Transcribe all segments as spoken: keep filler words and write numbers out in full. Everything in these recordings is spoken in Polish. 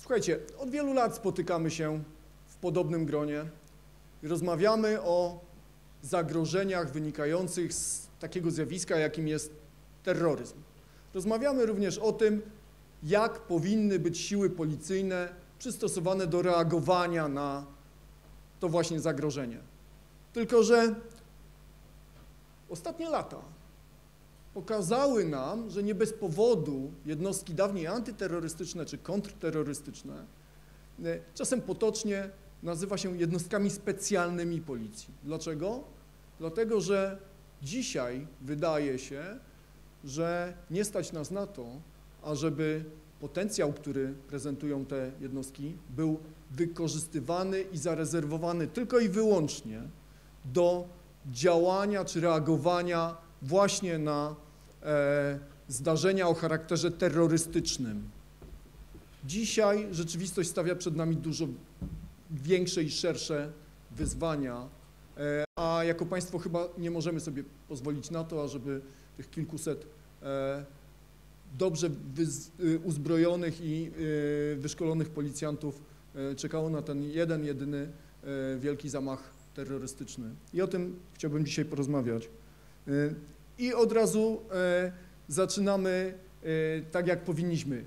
Słuchajcie, od wielu lat spotykamy się w podobnym gronie i rozmawiamy o zagrożeniach wynikających z takiego zjawiska, jakim jest terroryzm. Rozmawiamy również o tym, jak powinny być siły policyjne przystosowane do reagowania na to właśnie zagrożenie. Tylko że ostatnie lata pokazały nam, że nie bez powodu jednostki dawniej antyterrorystyczne czy kontrterrorystyczne czasem potocznie nazywa się jednostkami specjalnymi policji. Dlaczego? Dlatego, że dzisiaj wydaje się, że nie stać nas na to, ażeby potencjał, który prezentują te jednostki, był wykorzystywany i zarezerwowany tylko i wyłącznie do działania czy reagowania właśnie na e, zdarzenia o charakterze terrorystycznym. Dzisiaj rzeczywistość stawia przed nami dużo większe i szersze wyzwania, e, a jako państwo chyba nie możemy sobie pozwolić na to, ażeby tych kilkuset e, dobrze uzbrojonych i e, wyszkolonych policjantów e, czekało na ten jeden, jedyny e, wielki zamach terrorystyczny. I o tym chciałbym dzisiaj porozmawiać. E, I od razu e, zaczynamy e, tak, jak powinniśmy.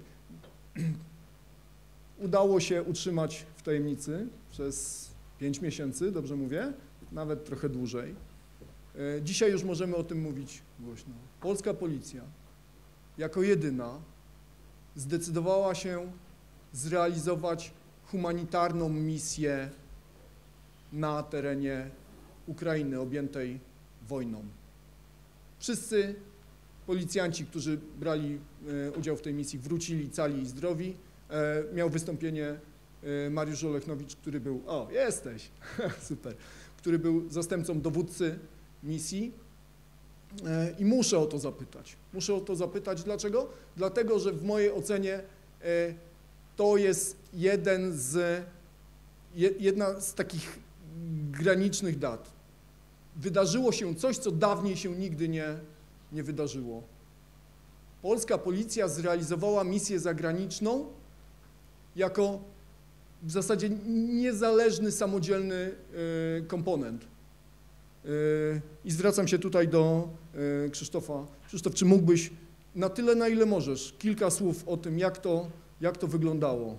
Udało się utrzymać w tajemnicy przez pięć miesięcy, dobrze mówię? Nawet trochę dłużej. E, dzisiaj już możemy o tym mówić głośno. Polska policja jako jedyna zdecydowała się zrealizować humanitarną misję na terenie Ukrainy objętej wojną. Wszyscy policjanci, którzy brali udział w tej misji, wrócili cali i zdrowi. Miał wystąpienie Mariusz Olechnowicz, który był, o jesteś, super, który był zastępcą dowódcy misji i muszę o to zapytać. Muszę o to zapytać, dlaczego? Dlatego, że w mojej ocenie to jest jeden z, jedna z takich granicznych dat. Wydarzyło się coś, co dawniej się nigdy nie, nie wydarzyło. Polska policja zrealizowała misję zagraniczną jako w zasadzie niezależny, samodzielny y, komponent. Y, I zwracam się tutaj do y, Krzysztofa. Krzysztof, czy mógłbyś na tyle, na ile możesz, kilka słów o tym, jak to, jak to wyglądało?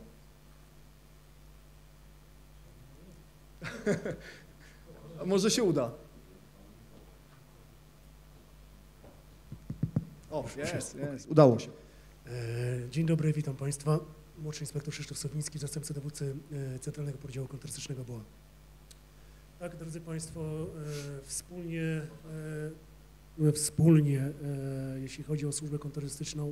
A może się uda? O, jest, jest, udało się. Dzień dobry, witam Państwa. Młodszy inspektor Krzysztof Sowiński, zastępca dowódcy Centralnego Poddziału Kontrterrorystycznego B O A. Tak, drodzy Państwo, wspólnie, wspólnie jeśli chodzi o służbę kontrterrorystyczną,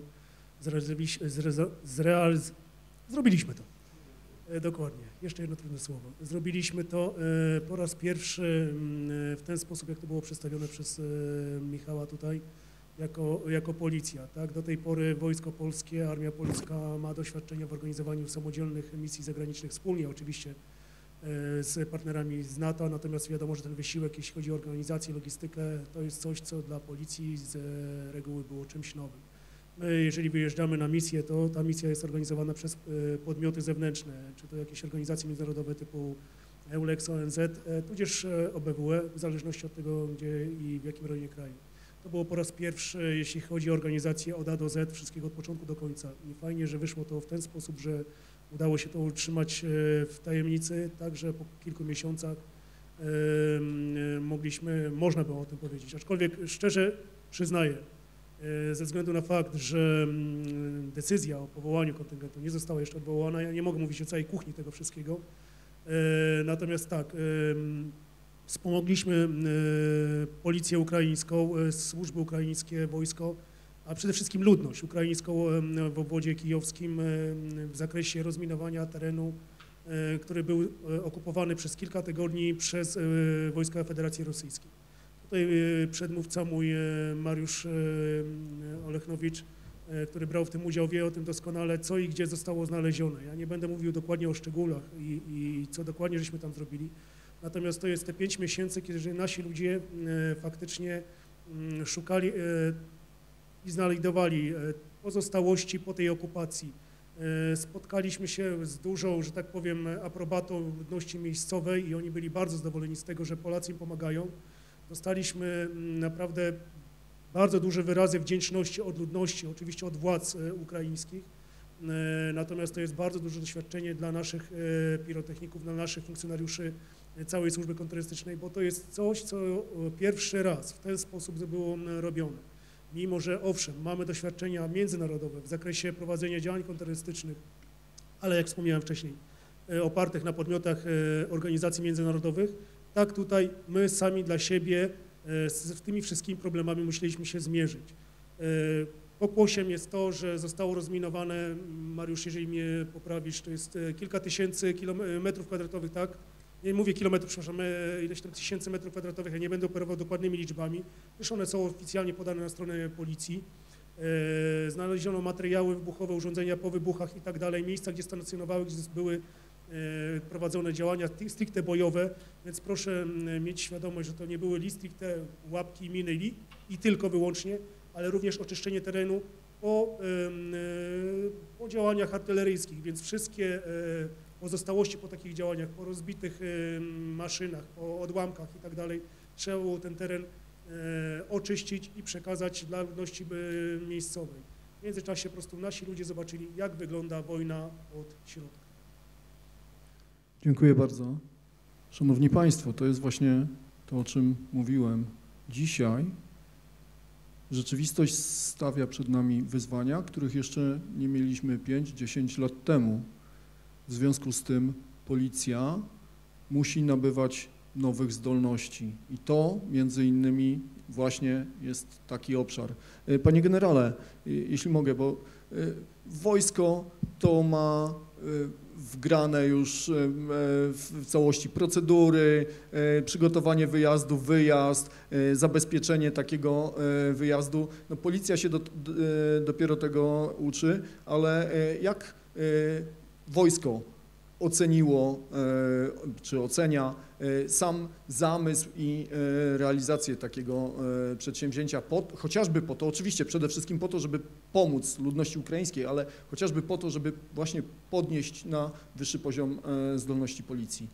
zrealiz... zrobiliśmy to. Dokładnie, jeszcze jedno trudne słowo. Zrobiliśmy to po raz pierwszy w ten sposób, jak to było przedstawione przez Michała tutaj, jako, jako policja. Tak? Do tej pory Wojsko Polskie, Armia Polska ma doświadczenia w organizowaniu samodzielnych misji zagranicznych wspólnie, oczywiście z partnerami z NATO, natomiast wiadomo, że ten wysiłek, jeśli chodzi o organizację, logistykę, to jest coś, co dla policji z reguły było czymś nowym. My, jeżeli wyjeżdżamy na misję, to ta misja jest organizowana przez podmioty zewnętrzne, czy to jakieś organizacje międzynarodowe typu EULEX, O N Z, tudzież O B W E, w zależności od tego, gdzie i w jakim rejonie kraju. To było po raz pierwszy, jeśli chodzi o organizację od A do Z, wszystkiego od początku do końca. I fajnie, że wyszło to w ten sposób, że udało się to utrzymać w tajemnicy, także po kilku miesiącach mogliśmy, można było o tym powiedzieć. Aczkolwiek szczerze przyznaję, ze względu na fakt, że decyzja o powołaniu kontyngentu nie została jeszcze odwołana, ja nie mogę mówić o całej kuchni tego wszystkiego, natomiast tak, wspomogliśmy policję ukraińską, służby ukraińskie, wojsko, a przede wszystkim ludność ukraińską w obwodzie kijowskim w zakresie rozminowania terenu, który był okupowany przez kilka tygodni przez wojska Federacji Rosyjskiej. Tutaj przedmówca mój Mariusz Olechnowicz, który brał w tym udział, wie o tym doskonale, co i gdzie zostało znalezione. Ja nie będę mówił dokładnie o szczegółach i, i co dokładnie żeśmy tam zrobili. Natomiast to jest te pięć miesięcy, kiedy nasi ludzie faktycznie szukali i znajdowali pozostałości po tej okupacji Spotkaliśmy się z dużą, że tak powiem, aprobatą ludności miejscowej i oni byli bardzo zadowoleni z tego, że Polacy im pomagają. Dostaliśmy naprawdę bardzo duże wyrazy wdzięczności od ludności, oczywiście od władz ukraińskich. Natomiast to jest bardzo duże doświadczenie dla naszych pirotechników, dla naszych funkcjonariuszy całej służby kontrterrorystycznej, bo to jest coś, co pierwszy raz w ten sposób było robione. Mimo że owszem, mamy doświadczenia międzynarodowe w zakresie prowadzenia działań kontrterrorystycznych, ale jak wspomniałem wcześniej, opartych na podmiotach organizacji międzynarodowych, tak tutaj my sami dla siebie z tymi wszystkimi problemami musieliśmy się zmierzyć. Pokłosiem jest to, że zostało rozminowane, Mariusz, jeżeli mnie poprawisz, to jest kilka tysięcy kilometrów kwadratowych, tak? Nie mówię kilometrów, przepraszam, ileś tam tysięcy metrów kwadratowych, ja nie będę operował dokładnymi liczbami, gdyż one są oficjalnie podane na stronę policji. E, znaleziono materiały wybuchowe, urządzenia po wybuchach i tak dalej, miejsca, gdzie stacjonowały, gdzie były e, prowadzone działania stricte bojowe, więc proszę mieć świadomość, że to nie były li stricte łapki, miny li i tylko wyłącznie, ale również oczyszczenie terenu po, e, po działaniach artyleryjskich, więc wszystkie e, pozostałości po takich działaniach, po rozbitych y, maszynach, po odłamkach i tak dalej, trzeba było ten teren y, oczyścić i przekazać dla ludności y, miejscowej. W międzyczasie po prostu nasi ludzie zobaczyli, jak wygląda wojna od środka. Dziękuję bardzo. Szanowni Państwo, to jest właśnie to, o czym mówiłem. Dzisiaj rzeczywistość stawia przed nami wyzwania, których jeszcze nie mieliśmy pięć dziesięć lat temu. W związku z tym policja musi nabywać nowych zdolności i to między innymi właśnie jest taki obszar. Panie generale, jeśli mogę, bo wojsko to ma wgrane już w całości procedury, przygotowanie wyjazdu, wyjazd, zabezpieczenie takiego wyjazdu. No, policja się do, dopiero tego uczy, ale jak wojsko oceniło, czy ocenia sam zamysł i realizację takiego przedsięwzięcia, po, chociażby po to, oczywiście przede wszystkim po to, żeby pomóc ludności ukraińskiej, ale chociażby po to, żeby właśnie podnieść na wyższy poziom zdolności policji.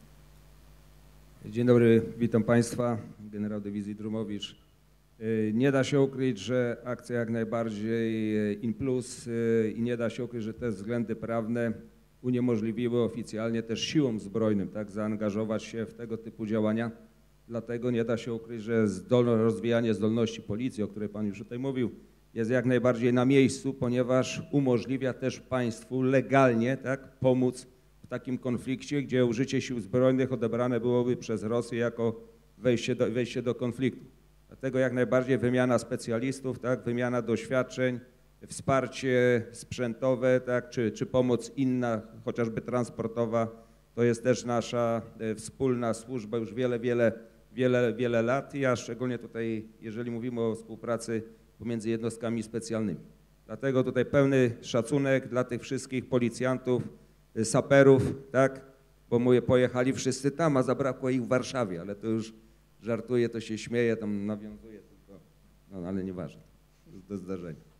Dzień dobry, witam Państwa, generał dywizji Drumowicz. Nie da się ukryć, że akcja jak najbardziej in plus i nie da się ukryć, że te względy prawne uniemożliwiły oficjalnie też siłom zbrojnym tak, zaangażować się w tego typu działania. Dlatego nie da się ukryć, że zdolne rozwijanie zdolności policji, o której Pan już tutaj mówił, jest jak najbardziej na miejscu, ponieważ umożliwia też państwu legalnie tak, pomóc w takim konflikcie, gdzie użycie sił zbrojnych odebrane byłoby przez Rosję jako wejście do, wejście do konfliktu. Dlatego jak najbardziej wymiana specjalistów, tak, wymiana doświadczeń, wsparcie sprzętowe, tak, czy, czy pomoc inna, chociażby transportowa, to jest też nasza e, wspólna służba już wiele, wiele, wiele, wiele lat, a szczególnie tutaj, jeżeli mówimy o współpracy pomiędzy jednostkami specjalnymi. Dlatego tutaj pełny szacunek dla tych wszystkich policjantów, e, saperów, tak, bo mówię, pojechali wszyscy tam, a zabrakło ich w Warszawie, ale to już żartuję, to się śmieje, tam nawiązuje tylko, no ale nieważne, to jest zdarzenie.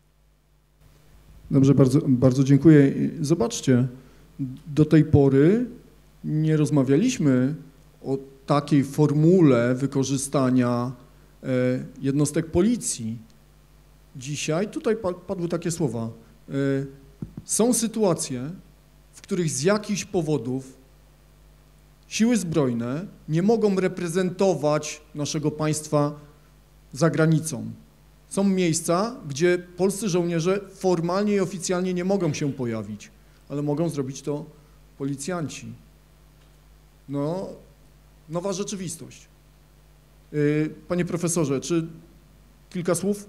Dobrze, bardzo, bardzo dziękuję. Zobaczcie, do tej pory nie rozmawialiśmy o takiej formule wykorzystania jednostek policji. Dzisiaj tutaj padły takie słowa. Są sytuacje, w których z jakichś powodów siły zbrojne nie mogą reprezentować naszego państwa za granicą. Są miejsca, gdzie polscy żołnierze formalnie i oficjalnie nie mogą się pojawić, ale mogą zrobić to policjanci. No, nowa rzeczywistość. Panie profesorze, czy kilka słów?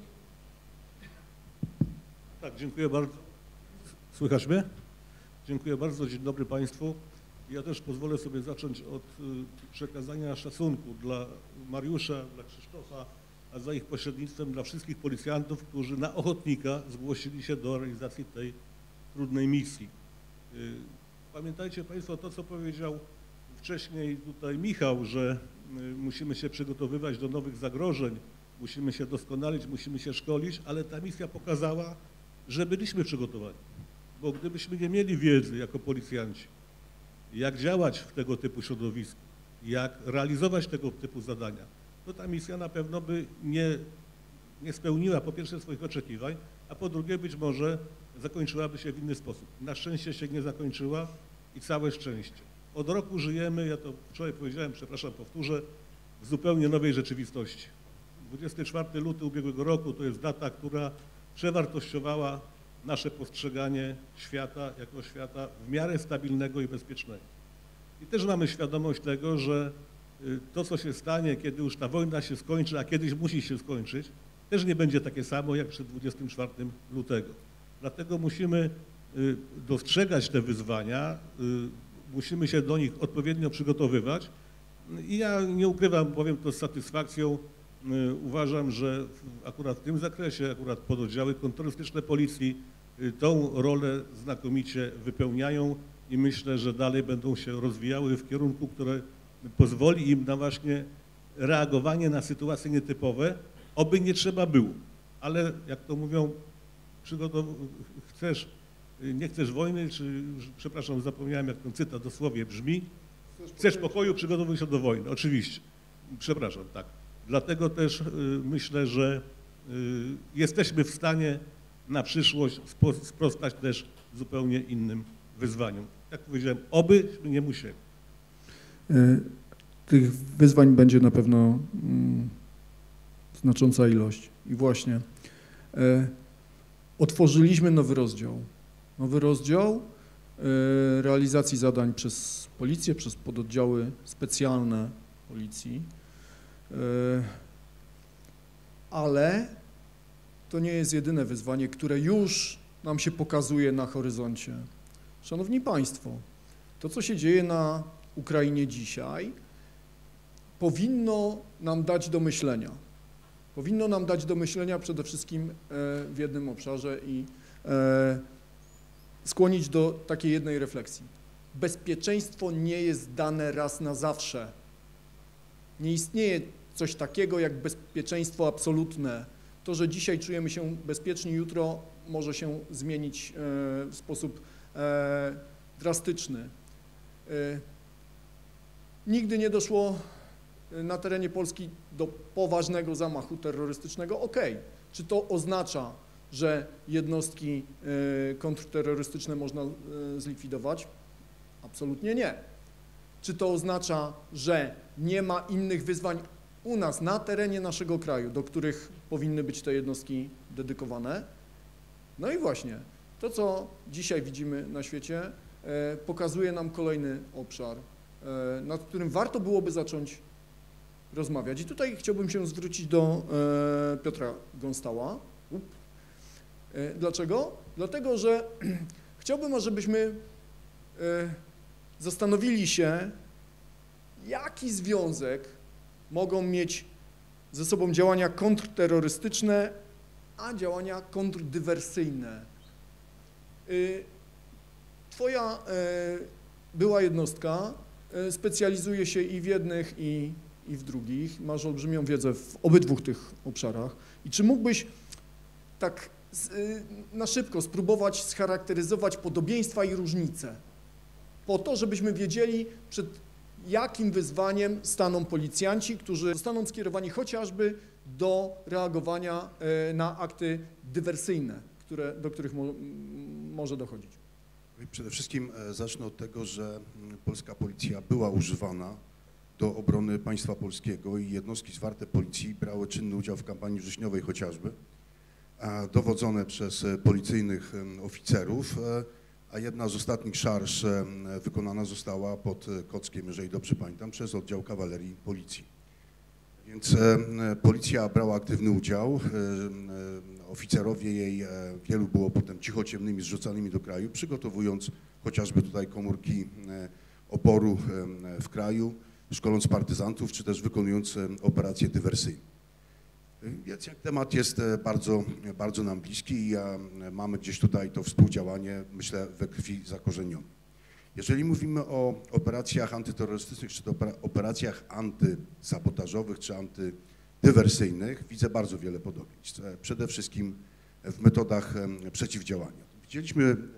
Tak, dziękuję bardzo. Słychać mnie? Dziękuję bardzo, dzień dobry Państwu. Ja też pozwolę sobie zacząć od przekazania szacunku dla Mariusza, dla Krzysztofa, a za ich pośrednictwem dla wszystkich policjantów, którzy na ochotnika zgłosili się do realizacji tej trudnej misji. Pamiętajcie Państwo to, co powiedział wcześniej tutaj Michał, że musimy się przygotowywać do nowych zagrożeń, musimy się doskonalić, musimy się szkolić, ale ta misja pokazała, że byliśmy przygotowani. bo gdybyśmy nie mieli wiedzy jako policjanci, jak działać w tego typu środowisku, jak realizować tego typu zadania, to ta misja na pewno by nie, nie spełniła po pierwsze swoich oczekiwań, a po drugie być może zakończyłaby się w inny sposób. Na szczęście się nie zakończyła i całe szczęście. Od roku żyjemy, ja to wczoraj powiedziałem, przepraszam, powtórzę, w zupełnie nowej rzeczywistości. dwudziestego czwartego lutego ubiegłego roku to jest data, która przewartościowała nasze postrzeganie świata jako świata w miarę stabilnego i bezpiecznego. I też mamy świadomość tego, że to, co się stanie, kiedy już ta wojna się skończy, a kiedyś musi się skończyć, też nie będzie takie samo jak przed dwudziestego czwartego lutego. Dlatego musimy dostrzegać te wyzwania, musimy się do nich odpowiednio przygotowywać. I ja nie ukrywam, powiem to z satysfakcją, uważam, że akurat w tym zakresie, akurat pododdziały kontrterrorystyczne policji tą rolę znakomicie wypełniają i myślę, że dalej będą się rozwijały w kierunku, który pozwoli im na właśnie reagowanie na sytuacje nietypowe, oby nie trzeba było. Ale jak to mówią, chcesz, nie chcesz wojny, czy przepraszam, zapomniałem jak ten cytat dosłownie brzmi, chcesz pokoju, przygotowuj się do wojny, oczywiście, przepraszam, tak. Dlatego też myślę, że jesteśmy w stanie na przyszłość sprostać też zupełnie innym wyzwaniom. Jak powiedziałem, obyśmy nie musieli. Tych wyzwań będzie na pewno mm, znacząca ilość. I właśnie e, otworzyliśmy nowy rozdział. Nowy rozdział e, realizacji zadań przez policję, przez pododdziały specjalne policji. E, ale to nie jest jedyne wyzwanie, które już nam się pokazuje na horyzoncie. Szanowni Państwo, to, co się dzieje na Ukrainie dzisiaj, powinno nam dać do myślenia. Powinno nam dać do myślenia przede wszystkim w jednym obszarze i skłonić do takiej jednej refleksji. Bezpieczeństwo nie jest dane raz na zawsze. Nie istnieje coś takiego jak bezpieczeństwo absolutne. To, że dzisiaj czujemy się bezpieczni, jutro może się zmienić w sposób drastyczny. Nigdy nie doszło na terenie Polski do poważnego zamachu terrorystycznego. Okej. Czy to oznacza, że jednostki kontrterrorystyczne można zlikwidować? Absolutnie nie. Czy to oznacza, że nie ma innych wyzwań u nas, na terenie naszego kraju, do których powinny być te jednostki dedykowane? No i właśnie, to co dzisiaj widzimy na świecie, pokazuje nam kolejny obszar, nad którym warto byłoby zacząć rozmawiać. I tutaj chciałbym się zwrócić do Piotra Gąstała. Dlaczego? Dlatego, że chciałbym, żebyśmy zastanowili się, jaki związek mogą mieć ze sobą działania kontrterrorystyczne, a działania kontrdywersyjne. Twoja była jednostka specjalizuje się i w jednych, i, i w drugich. Masz olbrzymią wiedzę w obydwu tych obszarach. I czy mógłbyś tak na szybko spróbować scharakteryzować podobieństwa i różnice, po to, żebyśmy wiedzieli, przed jakim wyzwaniem staną policjanci, którzy zostaną skierowani chociażby do reagowania na akty dywersyjne, które, do których mo, może dochodzić. Przede wszystkim zacznę od tego, że polska policja była używana do obrony państwa polskiego i jednostki zwarte policji brały czynny udział w kampanii wrześniowej chociażby, dowodzone przez policyjnych oficerów, a jedna z ostatnich szarż wykonana została pod Kockiem, jeżeli dobrze pamiętam, przez oddział kawalerii policji. Więc policja brała aktywny udział, oficerowie jej, wielu było potem cichociemnymi, zrzucanymi do kraju, przygotowując chociażby tutaj komórki oporu w kraju, szkoląc partyzantów, czy też wykonując operacje dywersyjne. Więc jak temat jest bardzo, bardzo nam bliski i mamy gdzieś tutaj to współdziałanie, myślę, we krwi zakorzenione. Jeżeli mówimy o operacjach antyterrorystycznych, czy to operacjach antysabotażowych, czy antydywersyjnych, widzę bardzo wiele podobieństw. Przede wszystkim w metodach przeciwdziałania. Widzieliśmy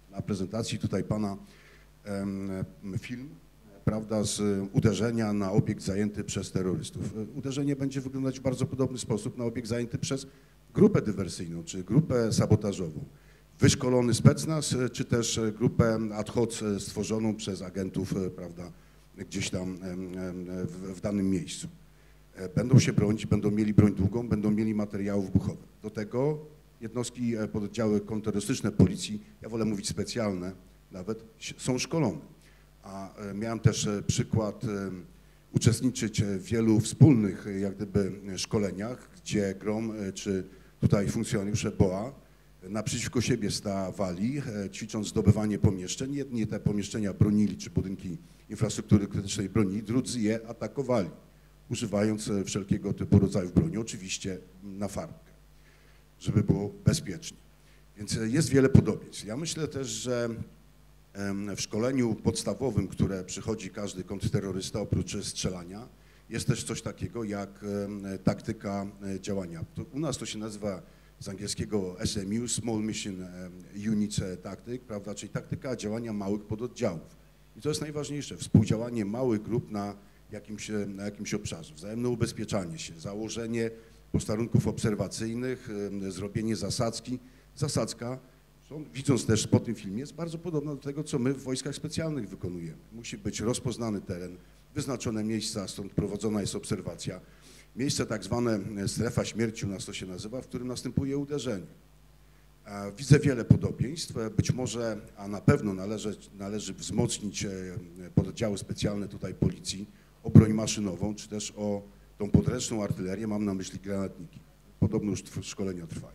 na prezentacji tutaj pana film, prawda, z uderzenia na obiekt zajęty przez terrorystów. Uderzenie będzie wyglądać w bardzo podobny sposób na obiekt zajęty przez grupę dywersyjną, czy grupę sabotażową. Wyszkolony specnaz, czy też grupę ad hoc stworzoną przez agentów, prawda, gdzieś tam w, w danym miejscu. Będą się bronić, będą mieli broń długą, będą mieli materiały wybuchowe. Do tego jednostki, pododdziały kontrterrorystyczne policji, ja wolę mówić specjalne, nawet są szkolone. A miałem też przykład uczestniczyć w wielu wspólnych jak gdyby szkoleniach, gdzie GROM czy tutaj funkcjonariusze B O A naprzeciwko siebie stawali, ćwicząc zdobywanie pomieszczeń. Jedni te pomieszczenia bronili, czy budynki infrastruktury krytycznej bronili, drudzy je atakowali, używając wszelkiego typu rodzajów broni, oczywiście na farbkę, żeby było bezpiecznie. Więc jest wiele podobieństw. Ja myślę też, że w szkoleniu podstawowym, które przychodzi każdy kontrterrorysta oprócz strzelania, jest też coś takiego jak taktyka działania. To u nas to się nazywa z angielskiego S M U, Small Mission Unit Tactic, prawda, czyli taktyka działania małych pododdziałów. I to jest najważniejsze, współdziałanie małych grup na jakimś, na jakimś obszarze, wzajemne ubezpieczanie się, założenie posterunków obserwacyjnych, zrobienie zasadzki. Zasadzka, widząc też po tym filmie, jest bardzo podobna do tego, co my w wojskach specjalnych wykonujemy. Musi być rozpoznany teren, wyznaczone miejsca, stąd prowadzona jest obserwacja. Miejsce tak zwane strefa śmierci, u nas to się nazywa, w którym następuje uderzenie. Widzę wiele podobieństw, być może, a na pewno należy, należy wzmocnić pododdziały specjalne tutaj policji o broń maszynową, czy też o tą podręczną artylerię, mam na myśli granatniki. Podobno już szkolenia trwają.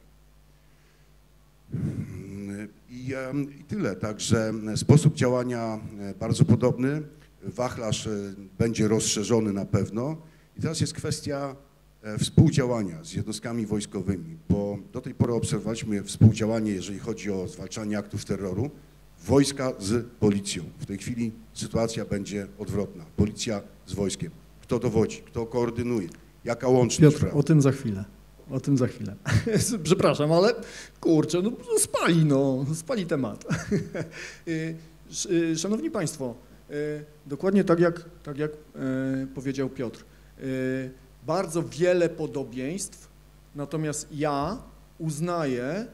I, I tyle, także sposób działania bardzo podobny, wachlarz będzie rozszerzony na pewno i teraz jest kwestia współdziałania z jednostkami wojskowymi, bo do tej pory obserwowaliśmy współdziałanie, jeżeli chodzi o zwalczanie aktów terroru, wojska z policją. W tej chwili sytuacja będzie odwrotna, policja z wojskiem. Kto dowodzi, kto koordynuje, jaka łączność? Piotr, o tym za chwilę. O tym za chwilę. Przepraszam, ale kurczę, no spali, no, spali temat. Szanowni Państwo, dokładnie tak jak, tak jak powiedział Piotr, bardzo wiele podobieństw, natomiast ja uznaję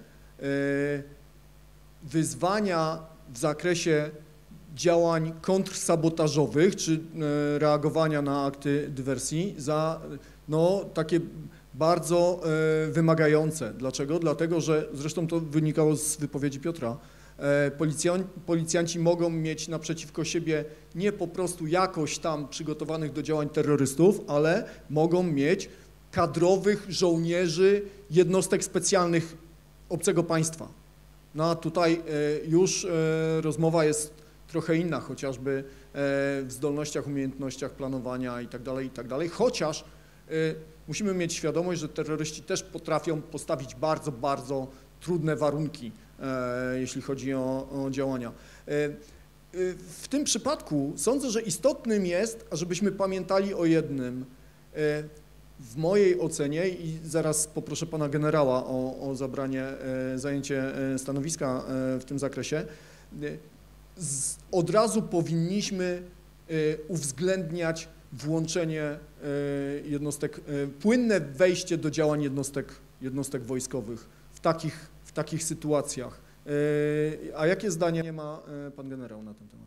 wyzwania w zakresie działań kontrsabotażowych czy reagowania na akty dywersji za no, takie bardzo e, wymagające. Dlaczego? Dlatego, że zresztą to wynikało z wypowiedzi Piotra, e, policjan, policjanci mogą mieć naprzeciwko siebie nie po prostu jakoś tam przygotowanych do działań terrorystów, ale mogą mieć kadrowych żołnierzy jednostek specjalnych obcego państwa. No a tutaj e, już e, rozmowa jest trochę inna, chociażby e, w zdolnościach, umiejętnościach planowania i tak dalej, i tak dalej, chociaż e, musimy mieć świadomość, że terroryści też potrafią postawić bardzo, bardzo trudne warunki, e, jeśli chodzi o, o działania. E, e, w tym przypadku sądzę, że istotnym jest, ażebyśmy pamiętali o jednym. E, w mojej ocenie, i zaraz poproszę pana generała o, o zabranie, e, zajęcie stanowiska e, w tym zakresie, e, z, od razu powinniśmy e, uwzględniać włączenie jednostek, płynne wejście do działań jednostek, jednostek wojskowych w takich, w takich sytuacjach. A jakie zdanie ma pan generał na ten temat?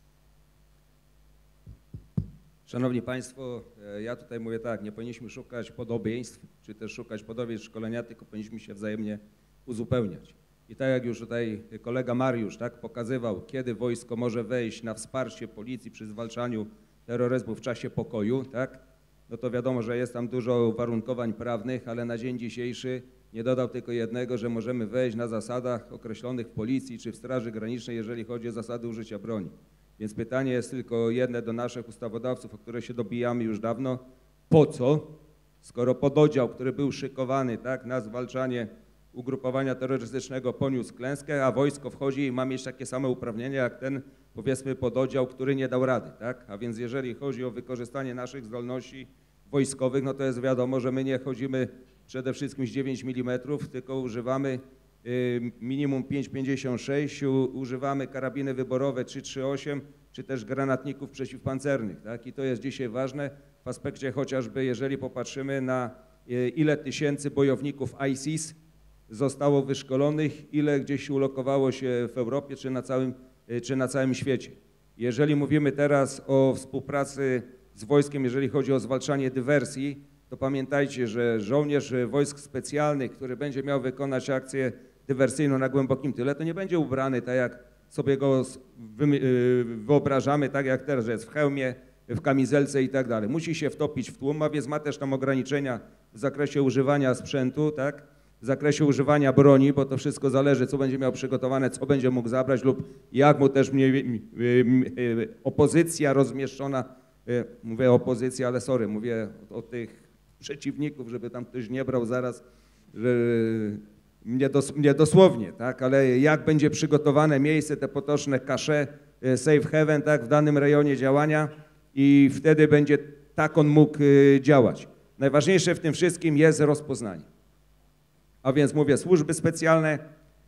Szanowni Państwo, ja tutaj mówię tak, nie powinniśmy szukać podobieństw, czy też szukać podobieństw szkolenia, tylko powinniśmy się wzajemnie uzupełniać. I tak jak już tutaj kolega Mariusz tak pokazywał, kiedy wojsko może wejść na wsparcie policji przy zwalczaniu terroryzmu w czasie pokoju, tak? No to wiadomo, że jest tam dużo uwarunkowań prawnych, ale na dzień dzisiejszy nie dodał tylko jednego, że możemy wejść na zasadach określonych w policji czy w Straży Granicznej, jeżeli chodzi o zasady użycia broni. Więc pytanie jest tylko jedno do naszych ustawodawców, o które się dobijamy już dawno. Po co, skoro pododdział, który był szykowany tak, na zwalczanie ugrupowania terrorystycznego poniósł klęskę, a wojsko wchodzi i ma mieć takie same uprawnienia jak ten, powiedzmy, pododdział, który nie dał rady, tak? A więc jeżeli chodzi o wykorzystanie naszych zdolności wojskowych, no to jest wiadomo, że my nie chodzimy przede wszystkim z dziewięć milimetrów, tylko używamy minimum pięć pięćdziesiąt sześć, używamy karabiny wyborowe trzy trzy osiem, czy też granatników przeciwpancernych, tak? I to jest dzisiaj ważne w aspekcie chociażby, jeżeli popatrzymy na ile tysięcy bojowników ISIS zostało wyszkolonych, ile gdzieś ulokowało się w Europie czy na całym, czy na całym świecie. Jeżeli mówimy teraz o współpracy z wojskiem, jeżeli chodzi o zwalczanie dywersji, to pamiętajcie, że żołnierz wojsk specjalnych, który będzie miał wykonać akcję dywersyjną na głębokim tyle, to nie będzie ubrany tak, jak sobie go wyobrażamy, tak jak teraz, że jest w hełmie, w kamizelce i tak dalej. Musi się wtopić w tłum, a więc ma też tam ograniczenia w zakresie używania sprzętu, tak? W zakresie używania broni, bo to wszystko zależy, co będzie miał przygotowane, co będzie mógł zabrać lub jak mu też mniej, opozycja rozmieszczona, mówię opozycja, ale sorry, mówię o, o tych przeciwników, żeby tam ktoś nie brał zaraz, że nie, dos, nie dosłownie, tak, ale jak będzie przygotowane miejsce, te potoczne kasze, safe haven, tak, w danym rejonie działania i wtedy będzie tak on mógł działać. Najważniejsze w tym wszystkim jest rozpoznanie. A więc mówię, służby specjalne,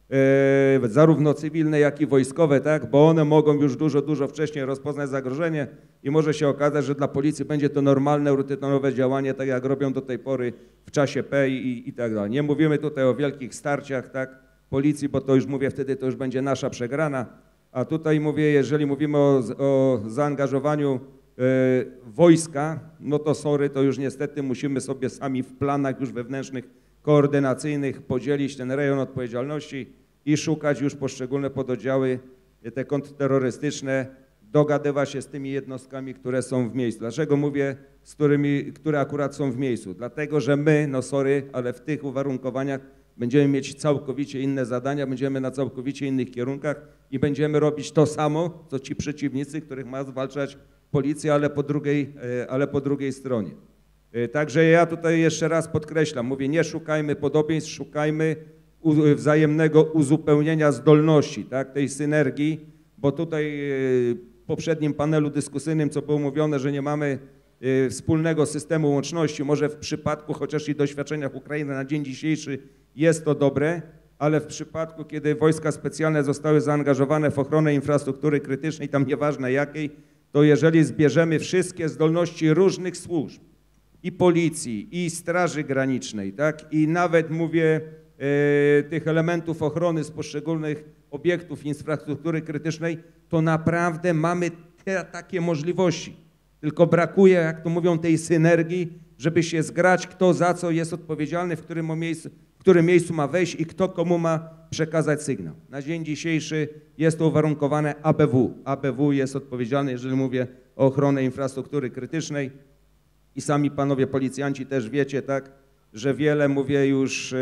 e, zarówno cywilne, jak i wojskowe, tak, bo one mogą już dużo, dużo wcześniej rozpoznać zagrożenie i może się okazać, że dla policji będzie to normalne, rutynowe działanie, tak jak robią do tej pory w czasie P i, i tak dalej. Nie mówimy tutaj o wielkich starciach, tak, policji, bo to już mówię, wtedy to już będzie nasza przegrana, a tutaj mówię, jeżeli mówimy o, o zaangażowaniu e, wojska, no to sorry, to już niestety musimy sobie sami w planach już wewnętrznych koordynacyjnych podzielić ten rejon odpowiedzialności i szukać już poszczególne pododdziały, te kontrterrorystyczne, dogadywać się z tymi jednostkami, które są w miejscu. Dlaczego mówię, z którymi, które akurat są w miejscu? Dlatego, że my, no sorry, ale w tych uwarunkowaniach będziemy mieć całkowicie inne zadania, będziemy na całkowicie innych kierunkach i będziemy robić to samo, co ci przeciwnicy, których ma zwalczać policja, ale po drugiej, ale po drugiej stronie. Także ja tutaj jeszcze raz podkreślam, mówię, nie szukajmy podobieństw, szukajmy wzajemnego uzupełnienia zdolności, tak, tej synergii, bo tutaj w poprzednim panelu dyskusyjnym, co było mówione, że nie mamy wspólnego systemu łączności, może w przypadku chociaż i doświadczeniach Ukrainy na dzień dzisiejszy jest to dobre, ale w przypadku, kiedy wojska specjalne zostały zaangażowane w ochronę infrastruktury krytycznej, tam nieważne jakiej, to jeżeli zbierzemy wszystkie zdolności różnych służb, i policji, i Straży Granicznej, tak, i nawet mówię e, tych elementów ochrony z poszczególnych obiektów infrastruktury krytycznej, to naprawdę mamy te, takie możliwości. Tylko brakuje, jak to mówią, tej synergii, żeby się zgrać, kto za co jest odpowiedzialny, w którym miejscu, w którym miejscu ma wejść i kto komu ma przekazać sygnał. Na dzień dzisiejszy jest to uwarunkowane A B W. A B W jest odpowiedzialny, jeżeli mówię o ochronę infrastruktury krytycznej. I sami panowie policjanci też wiecie, tak, że wiele, mówię, już e,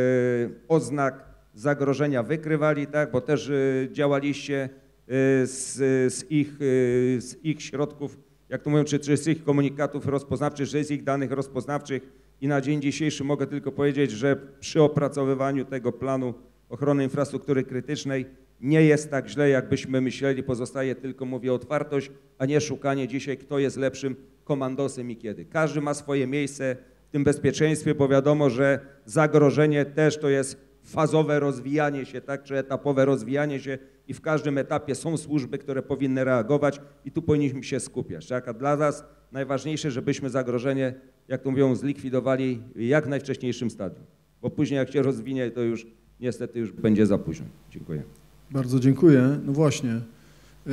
oznak zagrożenia wykrywali, tak, bo też e, działaliście e, z, z, ich, e, z ich środków, jak to mówią, czy, czy z ich komunikatów rozpoznawczych, czy z ich danych rozpoznawczych i na dzień dzisiejszy mogę tylko powiedzieć, że przy opracowywaniu tego planu ochrony infrastruktury krytycznej nie jest tak źle, jakbyśmy myśleli, pozostaje tylko, mówię, otwartość, a nie szukanie dzisiaj, kto jest lepszym komandosem i kiedy. Każdy ma swoje miejsce w tym bezpieczeństwie, bo wiadomo, że zagrożenie też to jest fazowe rozwijanie się, tak, czy etapowe rozwijanie się i w każdym etapie są służby, które powinny reagować i tu powinniśmy się skupiać, tak, a dla nas najważniejsze, żebyśmy zagrożenie, jak to mówią, zlikwidowali w jak najwcześniejszym stadium, bo później jak się rozwinie, to już niestety już będzie za późno. Dziękuję. Bardzo dziękuję. No właśnie, yy,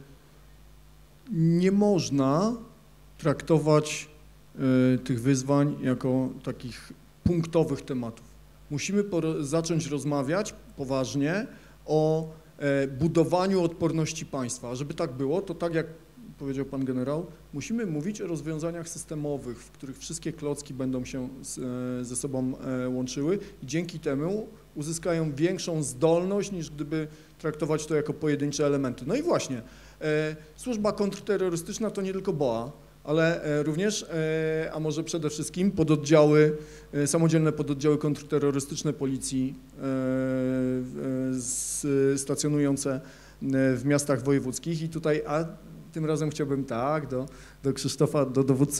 nie można traktować y, tych wyzwań jako takich punktowych tematów. Musimy zacząć rozmawiać poważnie o e, budowaniu odporności państwa. Żeby tak było, to tak jak powiedział pan generał, musimy mówić o rozwiązaniach systemowych, w których wszystkie klocki będą się z, e, ze sobą e, łączyły i dzięki temu uzyskają większą zdolność, niż gdyby traktować to jako pojedyncze elementy. No i właśnie, e, służba kontrterrorystyczna to nie tylko B O A, ale również, a może przede wszystkim pododdziały, samodzielne pododdziały kontrterrorystyczne policji stacjonujące w miastach wojewódzkich i tutaj, a tym razem chciałbym tak, do, do Krzysztofa, do dowódcy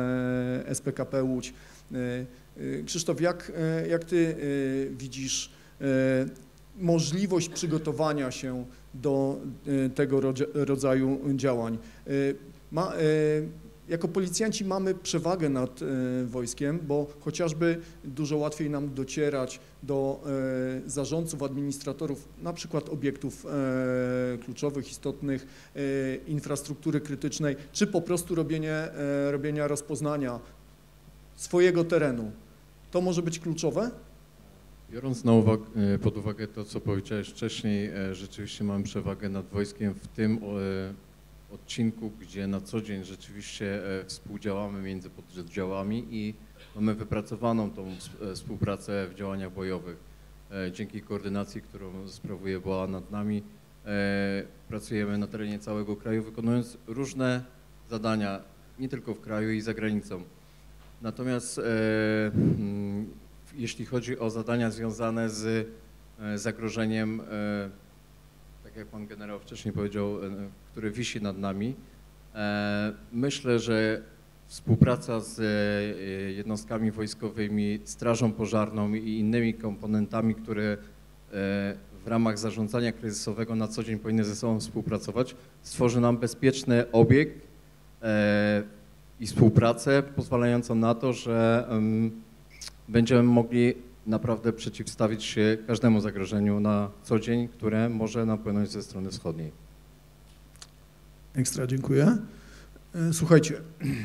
S P K P Łódź. Krzysztof, jak, jak ty widzisz możliwość przygotowania się do tego rodzaju działań. Ma, jako policjanci mamy przewagę nad wojskiem, bo chociażby dużo łatwiej nam docierać do zarządców, administratorów, na przykład obiektów kluczowych, istotnych, infrastruktury krytycznej, czy po prostu robienie, robienia rozpoznania swojego terenu. To może być kluczowe? Biorąc na uwagę, pod uwagę to, co powiedziałeś wcześniej, rzeczywiście mamy przewagę nad wojskiem w tym odcinku, gdzie na co dzień rzeczywiście współdziałamy między pododdziałami i mamy wypracowaną tą współpracę w działaniach bojowych. Dzięki koordynacji, którą sprawuje B O A nad nami, pracujemy na terenie całego kraju, wykonując różne zadania, nie tylko w kraju i za granicą. Natomiast jeśli chodzi o zadania związane z zagrożeniem, tak jak pan generał wcześniej powiedział, które wisi nad nami, myślę, że współpraca z jednostkami wojskowymi, Strażą Pożarną i innymi komponentami, które w ramach zarządzania kryzysowego na co dzień powinny ze sobą współpracować, stworzy nam bezpieczny obieg i współpracę pozwalającą na to, że będziemy mogli naprawdę przeciwstawić się każdemu zagrożeniu na co dzień, które może napłynąć ze strony wschodniej. Ekstra, dziękuję. Słuchajcie,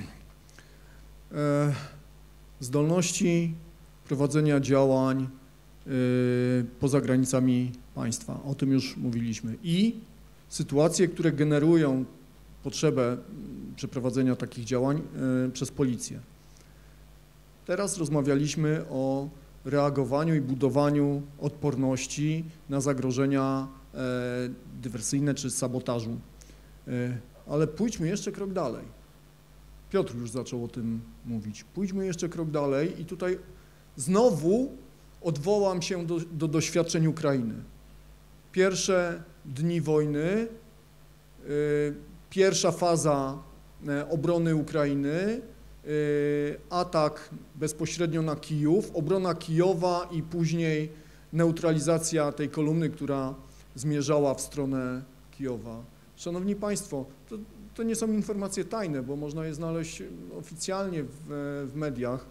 zdolności prowadzenia działań poza granicami państwa, o tym już mówiliśmy, i sytuacje, które generują potrzebę przeprowadzenia takich działań przez policję. Teraz rozmawialiśmy o reagowaniu i budowaniu odporności na zagrożenia dywersyjne czy sabotażu. Ale pójdźmy jeszcze krok dalej. Piotr już zaczął o tym mówić. Pójdźmy jeszcze krok dalej i tutaj znowu odwołam się do, do doświadczeń Ukrainy. Pierwsze dni wojny, pierwsza faza obrony Ukrainy, atak bezpośrednio na Kijów, obrona Kijowa i później neutralizacja tej kolumny, która zmierzała w stronę Kijowa. Szanowni Państwo, to, to nie są informacje tajne, bo można je znaleźć oficjalnie w, w mediach.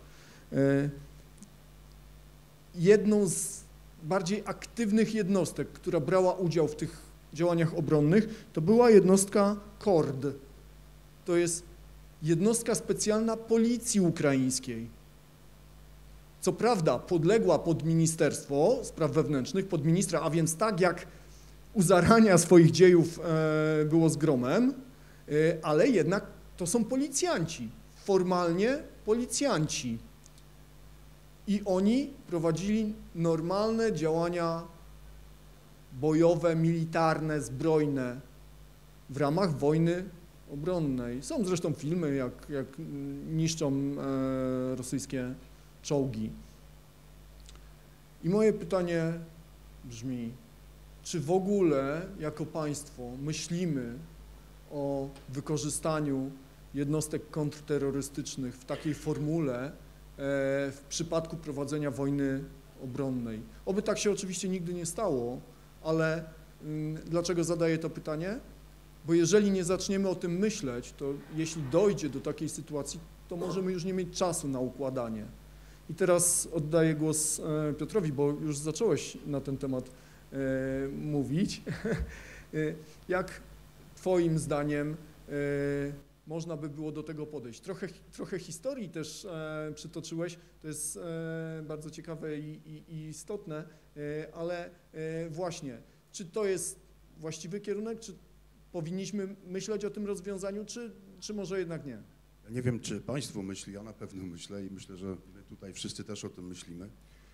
Jedną z bardziej aktywnych jednostek, która brała udział w tych działaniach obronnych, to była jednostka K O R D. To jest jednostka specjalna Policji Ukraińskiej. Co prawda podległa pod Ministerstwo Spraw Wewnętrznych, pod ministra, a więc tak jak u zarania swoich dziejów e, było z Gromem, e, ale jednak to są policjanci, formalnie policjanci. I oni prowadzili normalne działania bojowe, militarne, zbrojne w ramach wojny obronnej. Są zresztą filmy, jak, jak niszczą e, rosyjskie czołgi. I moje pytanie brzmi, czy w ogóle jako państwo myślimy o wykorzystaniu jednostek kontrterrorystycznych w takiej formule e, w przypadku prowadzenia wojny obronnej? Oby tak się oczywiście nigdy nie stało, ale m, dlaczego zadaję to pytanie? Bo jeżeli nie zaczniemy o tym myśleć, to jeśli dojdzie do takiej sytuacji, to możemy już nie mieć czasu na układanie. I teraz oddaję głos Piotrowi, bo już zacząłeś na ten temat mówić. Jak Twoim zdaniem można by było do tego podejść? Trochę, trochę historii też przytoczyłeś, to jest bardzo ciekawe i, i, i istotne, ale właśnie, czy to jest właściwy kierunek, czy powinniśmy myśleć o tym rozwiązaniu, czy, czy może jednak nie? Ja nie wiem, czy Państwo myśli, ja na pewno myślę i myślę, że my tutaj wszyscy też o tym myślimy,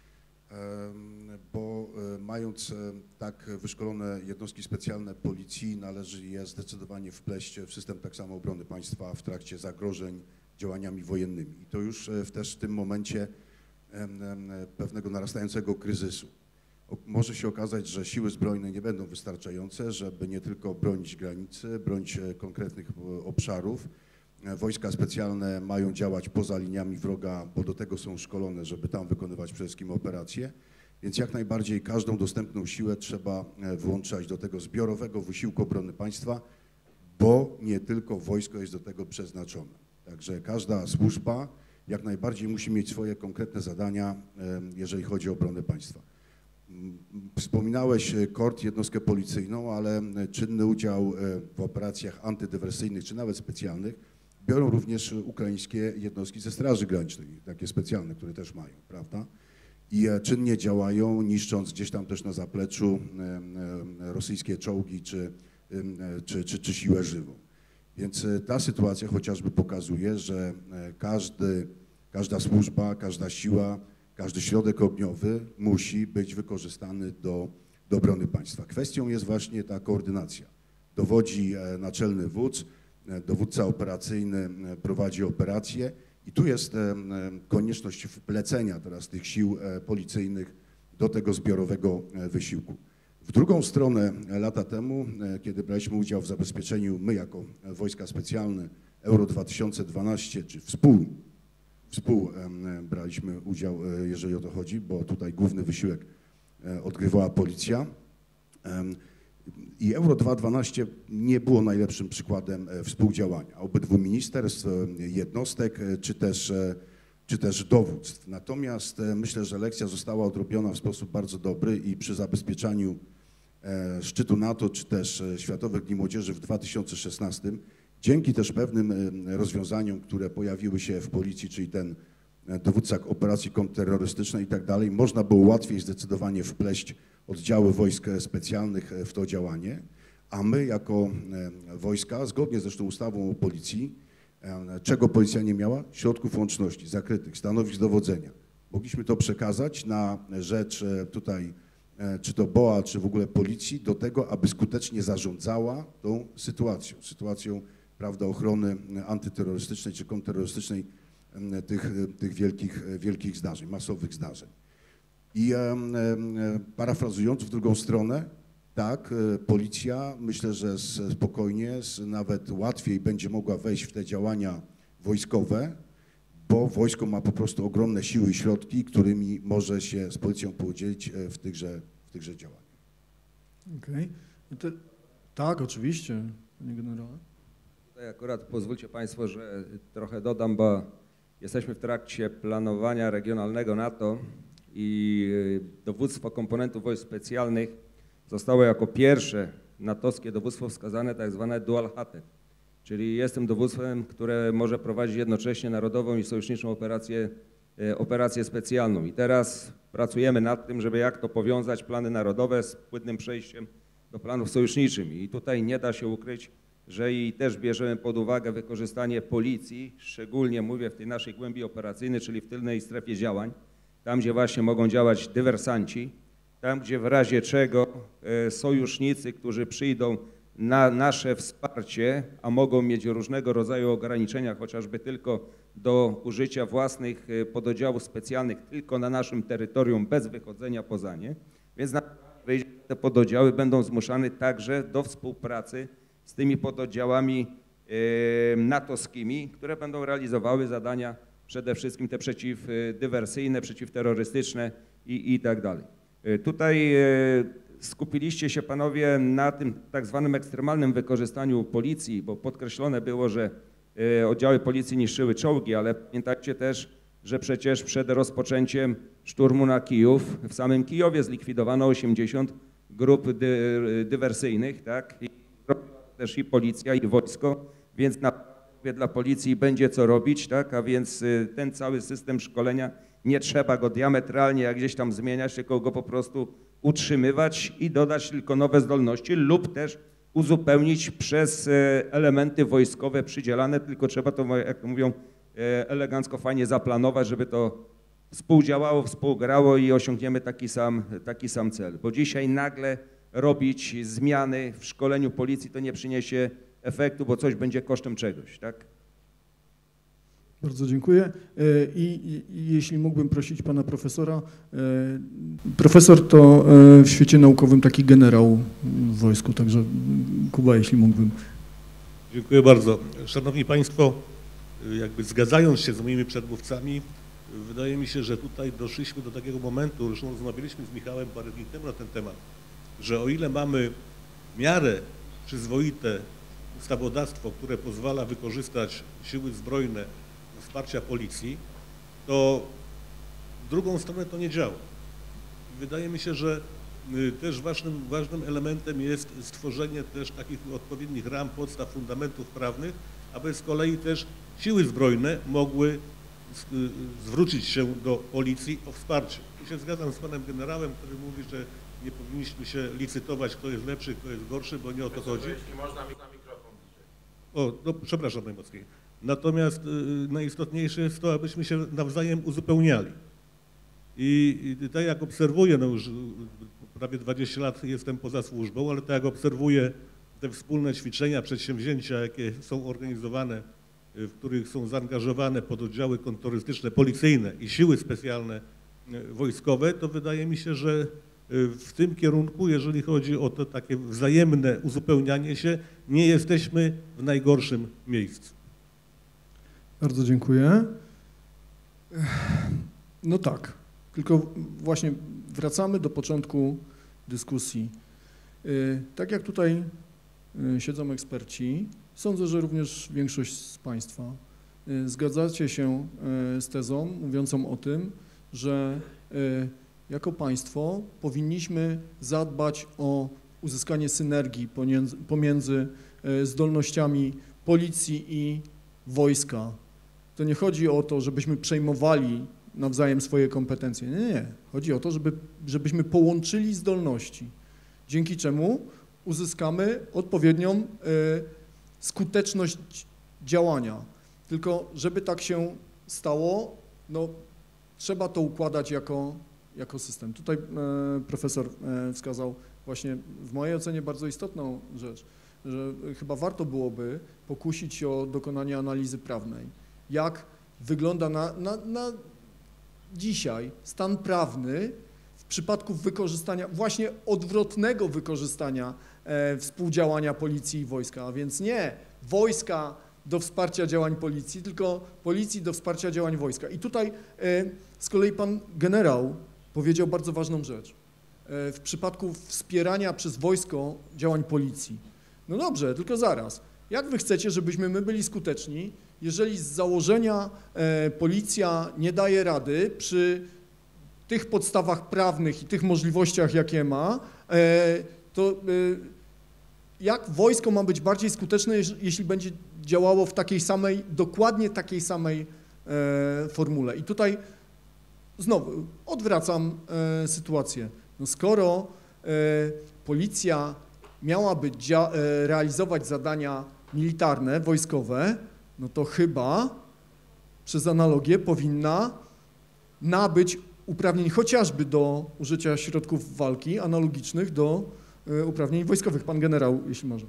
bo mając tak wyszkolone jednostki specjalne policji, należy je zdecydowanie wpleść w system tak samo obrony państwa w trakcie zagrożeń działaniami wojennymi. I to już w, też w tym momencie pewnego narastającego kryzysu. Może się okazać, że siły zbrojne nie będą wystarczające, żeby nie tylko bronić granicy, bronić konkretnych obszarów. Wojska specjalne mają działać poza liniami wroga, bo do tego są szkolone, żeby tam wykonywać przede wszystkim operacje. Więc jak najbardziej każdą dostępną siłę trzeba włączać do tego zbiorowego wysiłku obrony państwa, bo nie tylko wojsko jest do tego przeznaczone. Także każda służba jak najbardziej musi mieć swoje konkretne zadania, jeżeli chodzi o obronę państwa. Wspominałeś K O R T, jednostkę policyjną, ale czynny udział w operacjach antydywersyjnych czy nawet specjalnych biorą również ukraińskie jednostki ze Straży Granicznej, takie specjalne, które też mają, prawda? I czynnie działają, niszcząc gdzieś tam też na zapleczu rosyjskie czołgi czy, czy, czy, czy siłę żywą. Więc ta sytuacja chociażby pokazuje, że każdy, każda służba, każda siła, każdy środek ogniowy musi być wykorzystany do, do obrony państwa. Kwestią jest właśnie ta koordynacja. Dowodzi naczelny wódz, dowódca operacyjny prowadzi operację i tu jest konieczność wplecenia teraz tych sił policyjnych do tego zbiorowego wysiłku. W drugą stronę lata temu, kiedy braliśmy udział w zabezpieczeniu, my jako Wojska Specjalne Euro dwa tysiące dwanaście, czy współ, współ braliśmy udział, jeżeli o to chodzi, bo tutaj główny wysiłek odgrywała policja. I Euro dwa tysiące dwanaście nie było najlepszym przykładem współdziałania obydwu ministerstw, jednostek, czy też, czy też dowództw. Natomiast myślę, że lekcja została odrobiona w sposób bardzo dobry i przy zabezpieczaniu szczytu NATO, czy też Światowych Dni Młodzieży w dwa tysiące szesnastym, dzięki też pewnym rozwiązaniom, które pojawiły się w policji, czyli ten dowódca operacji kontrterrorystycznej i tak dalej, można było łatwiej zdecydowanie wpleść oddziały wojsk specjalnych w to działanie, a my jako wojska, zgodnie zresztą ustawą o policji, czego policja nie miała? Środków łączności, zakrytych, stanowisk dowodzenia. Mogliśmy to przekazać na rzecz tutaj, czy to B O A, czy w ogóle policji, do tego, aby skutecznie zarządzała tą sytuacją, sytuacją, prawda, ochrony antyterrorystycznej czy kontrterrorystycznej tych, tych wielkich, wielkich zdarzeń, masowych zdarzeń. I e, e, parafrazując w drugą stronę, tak, e, policja myślę, że spokojnie, nawet łatwiej będzie mogła wejść w te działania wojskowe, bo wojsko ma po prostu ogromne siły i środki, którymi może się z policją podzielić w tychże, w tychże działaniach. Okej. Okay. Tak, oczywiście, panie generale. Tutaj akurat pozwólcie państwo, że trochę dodam, bo jesteśmy w trakcie planowania regionalnego NATO i dowództwo komponentów wojsk specjalnych zostało jako pierwsze natowskie dowództwo wskazane tak zwane dual hatted, czyli jest tym dowództwem, które może prowadzić jednocześnie narodową i sojuszniczą operację, operację specjalną. I teraz pracujemy nad tym, żeby jak to powiązać plany narodowe z płynnym przejściem do planów sojuszniczych. I tutaj nie da się ukryć, że i też bierzemy pod uwagę wykorzystanie policji, szczególnie mówię w tej naszej głębi operacyjnej, czyli w tylnej strefie działań, tam gdzie właśnie mogą działać dywersanci, tam gdzie w razie czego sojusznicy, którzy przyjdą na nasze wsparcie, a mogą mieć różnego rodzaju ograniczenia, chociażby tylko do użycia własnych pododdziałów specjalnych tylko na naszym terytorium bez wychodzenia poza nie, więc te pododdziały będą zmuszane także do współpracy z tymi pododdziałami natowskimi, które będą realizowały zadania przede wszystkim te przeciwdywersyjne, przeciwterrorystyczne i, i tak dalej. Tutaj skupiliście się panowie na tym tak zwanym ekstremalnym wykorzystaniu policji, bo podkreślone było, że oddziały policji niszczyły czołgi, ale pamiętajcie też, że przecież przed rozpoczęciem szturmu na Kijów w samym Kijowie zlikwidowano osiemdziesiąt grup dy, dywersyjnych, tak? I też i policja, i wojsko, więc na dla policji będzie co robić, tak? A więc ten cały system szkolenia nie trzeba go diametralnie jak gdzieś tam zmieniać, tylko go po prostu utrzymywać i dodać tylko nowe zdolności lub też uzupełnić przez elementy wojskowe przydzielane, tylko trzeba to, jak to mówią, elegancko, fajnie zaplanować, żeby to współdziałało, współgrało i osiągniemy taki sam, taki sam cel. Bo dzisiaj nagle robić zmiany w szkoleniu policji to nie przyniesie efektu, bo coś będzie kosztem czegoś, tak? Bardzo dziękuję. I, i, i jeśli mógłbym prosić pana profesora. Profesor to w świecie naukowym taki generał w wojsku, także Kuba, jeśli mógłbym. Dziękuję bardzo. Szanowni Państwo, jakby zgadzając się z moimi przedmówcami, Wydaje mi się, że tutaj doszliśmy do takiego momentu, zresztą rozmawialiśmy z Michałem parę dni temu na ten temat, że o ile mamy w miarę przyzwoite ustawodawstwo, które pozwala wykorzystać siły zbrojne do wsparcia policji, to w drugą stronę to nie działa. Wydaje mi się, że też ważnym, ważnym elementem jest stworzenie też takich odpowiednich ram, podstaw, fundamentów prawnych, aby z kolei też siły zbrojne mogły zwrócić się do policji o wsparcie. I się zgadzam z panem generałem, który mówi, że nie powinniśmy się licytować, kto jest lepszy, kto jest gorszy, bo nie o to chodzi. Jeśli można mi na mikrofon. O, no, przepraszam najmocniej. Natomiast y, najistotniejsze jest to, abyśmy się nawzajem uzupełniali. I, i tak jak obserwuję, no już prawie dwadzieścia lat jestem poza służbą, ale tak jak obserwuję te wspólne ćwiczenia, przedsięwzięcia, jakie są organizowane, w których są zaangażowane pododdziały kontrterrorystyczne, policyjne i siły specjalne wojskowe, to wydaje mi się, że w tym kierunku, jeżeli chodzi o to takie wzajemne uzupełnianie się, nie jesteśmy w najgorszym miejscu. Bardzo dziękuję. No tak, tylko właśnie wracamy do początku dyskusji. Tak jak tutaj siedzą eksperci, sądzę, że również większość z Państwa zgadzacie się z tezą mówiącą o tym, że jako państwo powinniśmy zadbać o uzyskanie synergii pomiędzy, pomiędzy zdolnościami policji i wojska. To nie chodzi o to, żebyśmy przejmowali nawzajem swoje kompetencje. Nie, nie. Chodzi o to, żeby, żebyśmy połączyli zdolności, dzięki czemu uzyskamy odpowiednią y, skuteczność działania. Tylko żeby tak się stało, no, trzeba to układać jako, jako system. Tutaj e, profesor e, wskazał właśnie w mojej ocenie bardzo istotną rzecz, że chyba warto byłoby pokusić się o dokonanie analizy prawnej. Jak wygląda na, na, na dzisiaj stan prawny w przypadku wykorzystania, właśnie odwrotnego wykorzystania e, współdziałania policji i wojska, a więc nie wojska do wsparcia działań policji, tylko policji do wsparcia działań wojska. I tutaj e, z kolei pan generał powiedział bardzo ważną rzecz. E, w przypadku wspierania przez wojsko działań policji. No dobrze, tylko zaraz. Jak wy chcecie, żebyśmy my byli skuteczni, jeżeli z założenia e, policja nie daje rady przy tych podstawach prawnych i tych możliwościach, jakie ma, e, to e, jak wojsko ma być bardziej skuteczne, jeśli będzie działało w takiej samej, dokładnie takiej samej e, formule. I tutaj znowu odwracam e, sytuację. No skoro e, policja miałaby dzia, e, realizować zadania militarne, wojskowe, no to chyba przez analogię powinna nabyć uprawnień chociażby do użycia środków walki analogicznych do e, uprawnień wojskowych. Pan generał, jeśli może.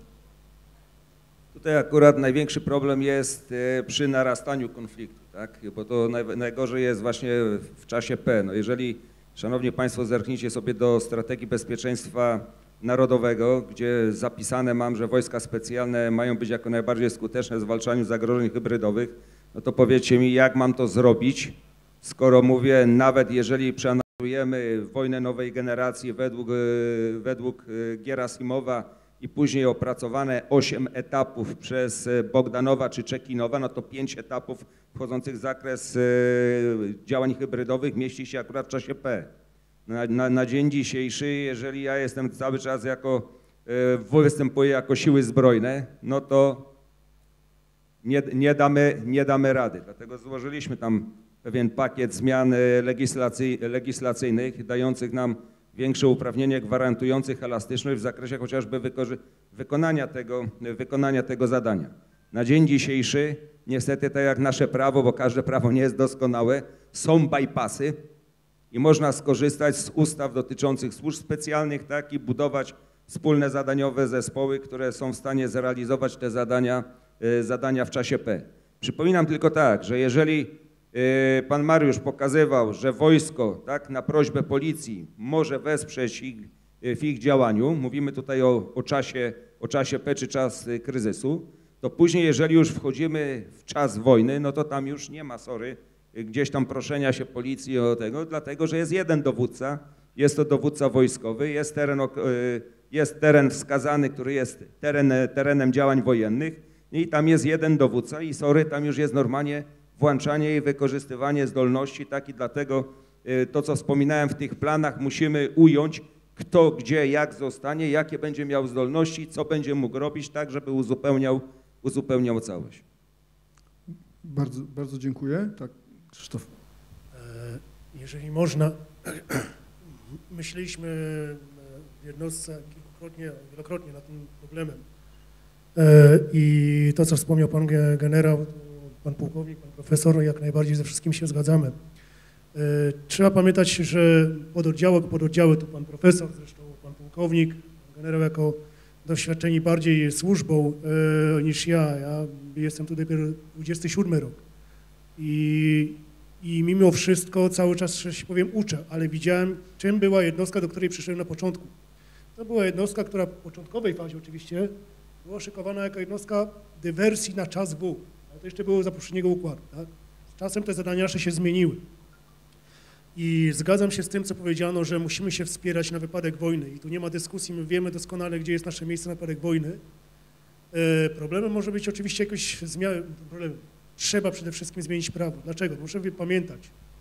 Tutaj akurat największy problem jest przy narastaniu konfliktu, tak? Bo to naj, najgorzej jest właśnie w czasie P. No jeżeli, szanowni państwo, zerknijcie sobie do strategii bezpieczeństwa narodowego, gdzie zapisane mam, że wojska specjalne mają być jako najbardziej skuteczne w zwalczaniu zagrożeń hybrydowych, no to powiedzcie mi, jak mam to zrobić, skoro mówię, nawet jeżeli przeanalizujemy wojnę nowej generacji według, według Gierasimowa, i później opracowane osiem etapów przez Bogdanowa czy Czekinowa, no to pięć etapów wchodzących w zakres działań hybrydowych mieści się akurat w czasie P. Na, na, na dzień dzisiejszy, jeżeli ja jestem cały czas jako, występuję jako siły zbrojne, no to nie, nie, damy, nie damy rady. Dlatego złożyliśmy tam pewien pakiet zmian legislacyj, legislacyjnych dających nam większe uprawnienie gwarantujących elastyczność w zakresie chociażby wykonania tego, wykonania tego zadania. Na dzień dzisiejszy, niestety tak jak nasze prawo, bo każde prawo nie jest doskonałe, są bypassy i można skorzystać z ustaw dotyczących służb specjalnych, tak, i budować wspólne zadaniowe zespoły, które są w stanie zrealizować te zadania, zadania w czasie P. Przypominam tylko tak, że jeżeli pan Mariusz pokazywał, że wojsko, tak, na prośbę policji może wesprzeć ich w ich działaniu, mówimy tutaj o, o, czasie, o czasie P czy czas kryzysu, to później jeżeli już wchodzimy w czas wojny, no to tam już nie ma, sorry, gdzieś tam proszenia się policji o tego, dlatego że jest jeden dowódca, jest to dowódca wojskowy, jest teren, jest teren wskazany, który jest teren, terenem działań wojennych i tam jest jeden dowódca i sorry, tam już jest normalnie włączanie i wykorzystywanie zdolności, tak i dlatego to, co wspominałem w tych planach, musimy ująć, kto, gdzie, jak zostanie, jakie będzie miał zdolności, co będzie mógł robić, tak, żeby uzupełniał, uzupełniał całość. Bardzo, bardzo dziękuję. Tak, Krzysztof. Jeżeli można, myśleliśmy w jednostce kilkukrotnie, wielokrotnie nad tym problemem i to, co wspomniał pan generał, pan pułkownik, pan profesor, jak najbardziej ze wszystkim się zgadzamy. Trzeba pamiętać, że pododdziały, pododdziały, tu pan profesor, zresztą pan pułkownik, pan generał jako doświadczeni bardziej służbą e, niż ja. Ja jestem tu dopiero dwudziesty siódmy rok I, i mimo wszystko cały czas, że się powiem, uczę, ale widziałem, czym była jednostka, do której przyszedłem na początku. To była jednostka, która w początkowej fazie oczywiście była szykowana jako jednostka dywersji na czas W, ale to jeszcze było za poprzedniego układu. Tak? Z czasem te zadania nasze się zmieniły. I zgadzam się z tym, co powiedziano, że musimy się wspierać na wypadek wojny i tu nie ma dyskusji, my wiemy doskonale, gdzie jest nasze miejsce na wypadek wojny. E, problemem może być oczywiście jakoś zmiana, problemem. Trzeba przede wszystkim zmienić prawo. Dlaczego? Musimy pamiętać.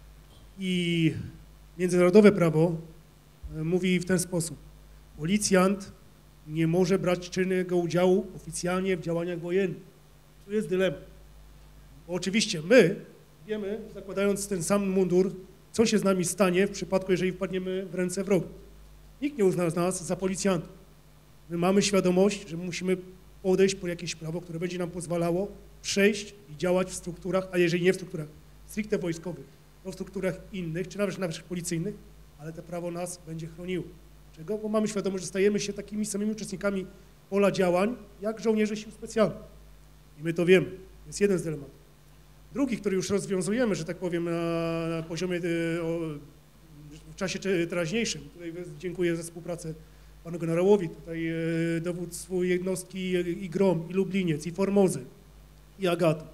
I międzynarodowe prawo e, mówi w ten sposób. Policjant nie może brać czynnego udziału oficjalnie w działaniach wojennych. Tu jest dylemat. Bo oczywiście my wiemy, zakładając ten sam mundur, co się z nami stanie w przypadku, jeżeli wpadniemy w ręce wroga. Nikt nie uzna nas za policjantów. My mamy świadomość, że musimy podejść po jakieś prawo, które będzie nam pozwalało przejść i działać w strukturach, a jeżeli nie w strukturach stricte wojskowych, to w strukturach innych, czy nawet nawet policyjnych, ale to prawo nas będzie chroniło. Czego? Bo mamy świadomość, że stajemy się takimi samymi uczestnikami pola działań, jak żołnierze sił specjalnych. I my to wiemy. To jest jeden z dylematów. Drugi, który już rozwiązujemy, że tak powiem, na poziomie, w czasie teraźniejszym. Tutaj dziękuję za współpracę panu generałowi, tutaj dowództwu jednostki i Grom, i Lubliniec, i Formozy, i Agaty.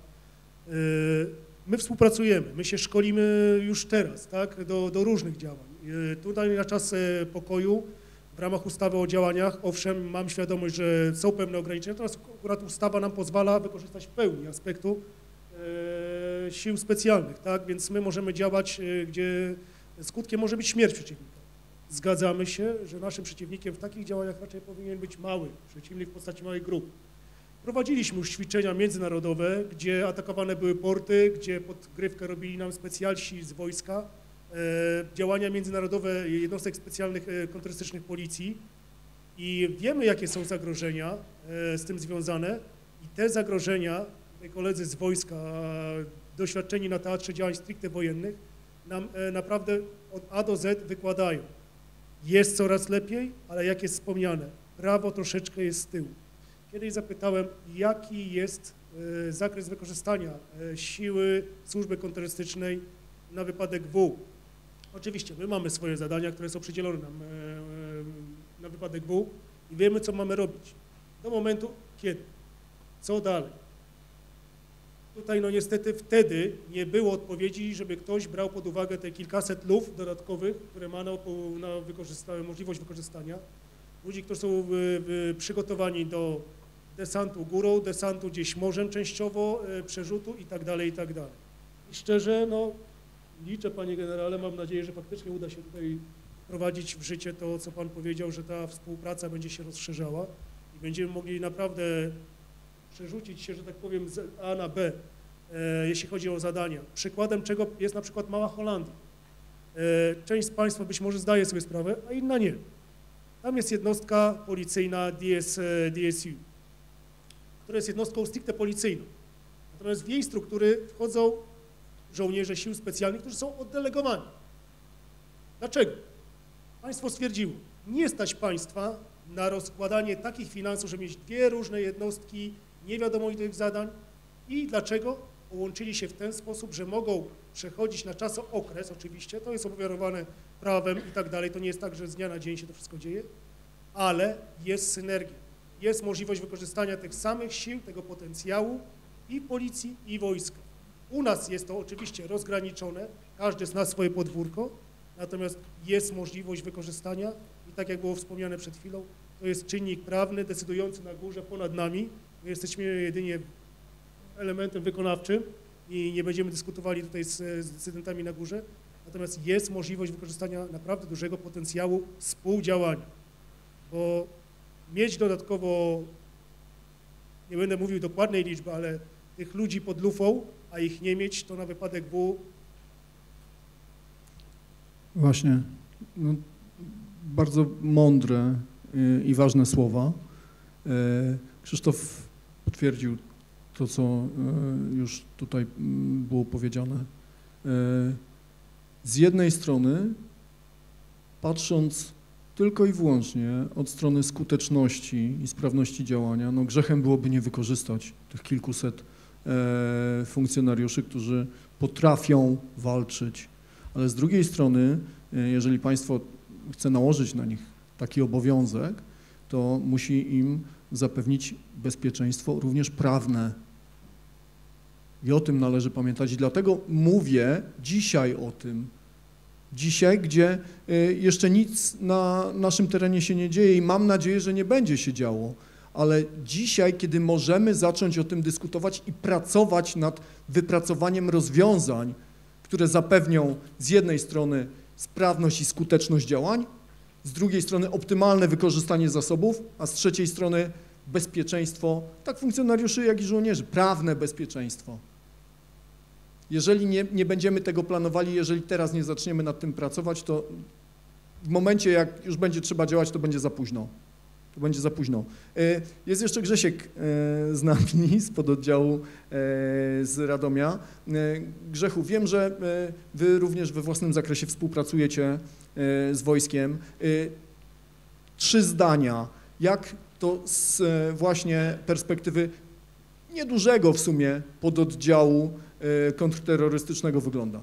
My współpracujemy, my się szkolimy już teraz, tak, do, do różnych działań. Tutaj na czas pokoju, w ramach ustawy o działaniach, owszem, mam świadomość, że są pewne ograniczenia, natomiast akurat ustawa nam pozwala wykorzystać w pełni aspektu sił specjalnych, tak? Więc my możemy działać, gdzie skutkiem może być śmierć przeciwnika. Zgadzamy się, że naszym przeciwnikiem w takich działaniach raczej powinien być mały przeciwnik w postaci małej grupy. Prowadziliśmy już ćwiczenia międzynarodowe, gdzie atakowane były porty, gdzie podgrywkę robili nam specjalci z wojska, e, działania międzynarodowe jednostek specjalnych e, kontrterrorystycznych policji i wiemy, jakie są zagrożenia e, z tym związane i te zagrożenia koledzy z wojska, doświadczeni na teatrze działań stricte wojennych, nam e, naprawdę od A do Z wykładają. Jest coraz lepiej, ale jak jest wspomniane, prawo troszeczkę jest z tyłu. Kiedyś zapytałem, jaki jest e, zakres wykorzystania e, siły służby kontrterrorystycznej na wypadek W. Oczywiście my mamy swoje zadania, które są przydzielone nam e, e, na wypadek W i wiemy, co mamy robić. Do momentu kiedy? Co dalej? Tutaj no niestety wtedy nie było odpowiedzi, żeby ktoś brał pod uwagę te kilkaset luf dodatkowych, które ma na, na wykorzystanie, możliwość wykorzystania. Ludzi, którzy są w, w, przygotowani do desantu górą, desantu gdzieś morzem częściowo, e, przerzutu i tak dalej, i tak dalej. I szczerze, no liczę, panie generale, mam nadzieję, że faktycznie uda się tutaj wprowadzić w życie to, co pan powiedział, że ta współpraca będzie się rozszerzała i będziemy mogli naprawdę przerzucić się, że tak powiem, z A na B, e, jeśli chodzi o zadania. Przykładem czego jest na przykład Mała Holandia. E, część z państwa być może zdaje sobie sprawę, a inna nie. Tam jest jednostka policyjna D S, D S U, która jest jednostką stricte policyjną. Natomiast w jej struktury wchodzą żołnierze sił specjalnych, którzy są oddelegowani. Dlaczego? Państwo stwierdziło, nie stać państwa na rozkładanie takich finansów, żeby mieć dwie różne jednostki, nie wiadomo ile zadań. I dlaczego? Połączyli się w ten sposób, że mogą przechodzić na czasookres, oczywiście, to jest obowiązywane prawem i tak dalej, to nie jest tak, że z dnia na dzień się to wszystko dzieje, ale jest synergia, jest możliwość wykorzystania tych samych sił, tego potencjału i policji, i wojska. U nas jest to oczywiście rozgraniczone, każdy zna swoje podwórko, natomiast jest możliwość wykorzystania i tak jak było wspomniane przed chwilą, to jest czynnik prawny decydujący na górze ponad nami. My jesteśmy jedynie elementem wykonawczym i nie będziemy dyskutowali tutaj z, z decydentami na górze, natomiast jest możliwość wykorzystania naprawdę dużego potencjału współdziałania, bo mieć dodatkowo, nie będę mówił dokładnej liczby, ale tych ludzi pod lufą, a ich nie mieć, to na wypadek W. Właśnie, no, bardzo mądre y, i ważne słowa. Y, Krzysztof potwierdził to, co y, już tutaj y, było powiedziane. Y, z jednej strony, patrząc tylko i wyłącznie od strony skuteczności i sprawności działania, no grzechem byłoby nie wykorzystać tych kilkuset e, funkcjonariuszy, którzy potrafią walczyć. Ale z drugiej strony, jeżeli państwo chce nałożyć na nich taki obowiązek, to musi im zapewnić bezpieczeństwo również prawne. I o tym należy pamiętać. I dlatego mówię dzisiaj o tym, dzisiaj, gdzie jeszcze nic na naszym terenie się nie dzieje i mam nadzieję, że nie będzie się działo, ale dzisiaj, kiedy możemy zacząć o tym dyskutować i pracować nad wypracowaniem rozwiązań, które zapewnią z jednej strony sprawność i skuteczność działań, z drugiej strony optymalne wykorzystanie zasobów, a z trzeciej strony bezpieczeństwo, tak funkcjonariuszy, jak i żołnierzy, prawne bezpieczeństwo. Jeżeli nie, nie będziemy tego planowali, jeżeli teraz nie zaczniemy nad tym pracować, to w momencie, jak już będzie trzeba działać, to będzie za późno. To będzie za późno. Jest jeszcze Grzesiek z nami, z pododdziału z Radomia. Grzechu, wiem, że wy również we własnym zakresie współpracujecie z wojskiem. Trzy zdania. Jak to z właśnie perspektywy niedużego w sumie pododdziału kontrterrorystycznego wygląda?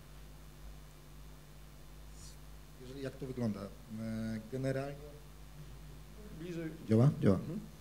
Jeżeli jak to wygląda? Generalnie Bliżej. Działa? Działa.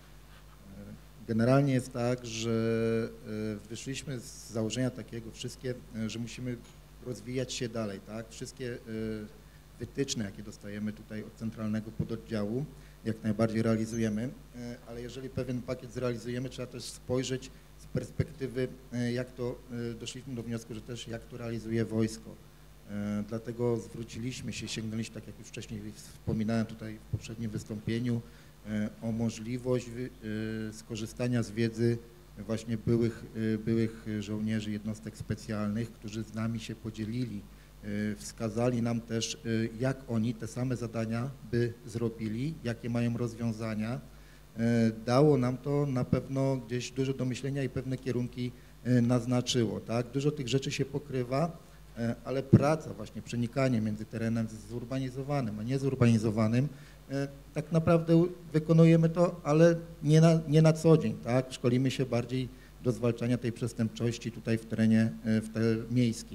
Generalnie jest tak, że wyszliśmy z założenia takiego wszystkie, że musimy rozwijać się dalej, tak? Wszystkie wytyczne, jakie dostajemy tutaj od centralnego pododdziału, jak najbardziej realizujemy, ale jeżeli pewien pakiet zrealizujemy, trzeba też spojrzeć z perspektywy, jak to doszliśmy do wniosku, że też jak to realizuje wojsko. Dlatego zwróciliśmy się, sięgnęliśmy, tak jak już wcześniej wspominałem tutaj w poprzednim wystąpieniu, o możliwość skorzystania z wiedzy właśnie byłych, byłych żołnierzy jednostek specjalnych, którzy z nami się podzielili, wskazali nam też, jak oni te same zadania by zrobili, jakie mają rozwiązania. Dało nam to na pewno gdzieś dużo do myślenia i pewne kierunki naznaczyło, tak? Dużo tych rzeczy się pokrywa, ale praca, właśnie przenikanie między terenem zurbanizowanym a niezurbanizowanym, tak naprawdę wykonujemy to, ale nie na, nie na co dzień, tak? Szkolimy się bardziej do zwalczania tej przestępczości tutaj w terenie w te, miejskim.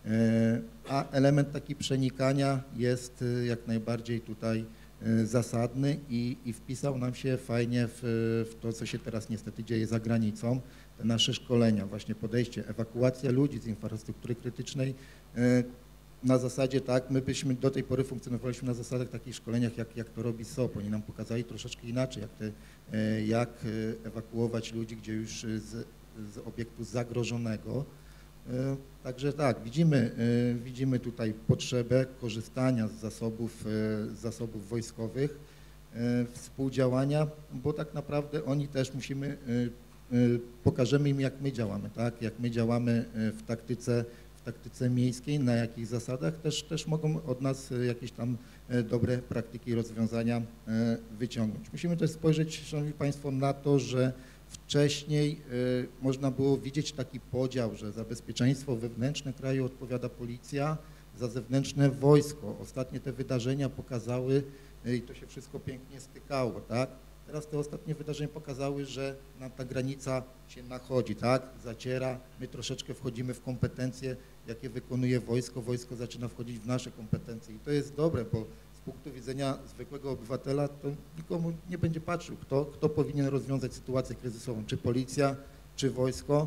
A element taki przenikania jest jak najbardziej tutaj zasadny i, i wpisał nam się fajnie w, w to, co się teraz niestety dzieje za granicą. Te nasze szkolenia, właśnie podejście, ewakuacja ludzi z infrastruktury krytycznej na zasadzie tak, my byśmy do tej pory funkcjonowaliśmy na zasadach takich szkoleniach, jak, jak to robi S O P. Oni nam pokazali troszeczkę inaczej, jak, te, jak ewakuować ludzi, gdzie już z, z obiektu zagrożonego. Także tak, widzimy, widzimy tutaj potrzebę korzystania z zasobów, z zasobów wojskowych, współdziałania, bo tak naprawdę oni też musimy, pokażemy im, jak my działamy, tak, jak my działamy w taktyce, w taktyce miejskiej, na jakich zasadach też, też mogą od nas jakieś tam dobre praktyki i rozwiązania wyciągnąć. Musimy też spojrzeć, Szanowni Państwo, na to, że wcześniej y, można było widzieć taki podział, że za bezpieczeństwo wewnętrzne kraju odpowiada policja, za zewnętrzne wojsko. Ostatnie te wydarzenia pokazały y, i to się wszystko pięknie stykało, tak? Teraz te ostatnie wydarzenia pokazały, że nam ta granica się nachodzi, tak? Zaciera, my troszeczkę wchodzimy w kompetencje, jakie wykonuje wojsko, wojsko zaczyna wchodzić w nasze kompetencje i to jest dobre, bo z punktu widzenia zwykłego obywatela to nikomu nie będzie patrzył, kto, kto powinien rozwiązać sytuację kryzysową, czy policja, czy wojsko.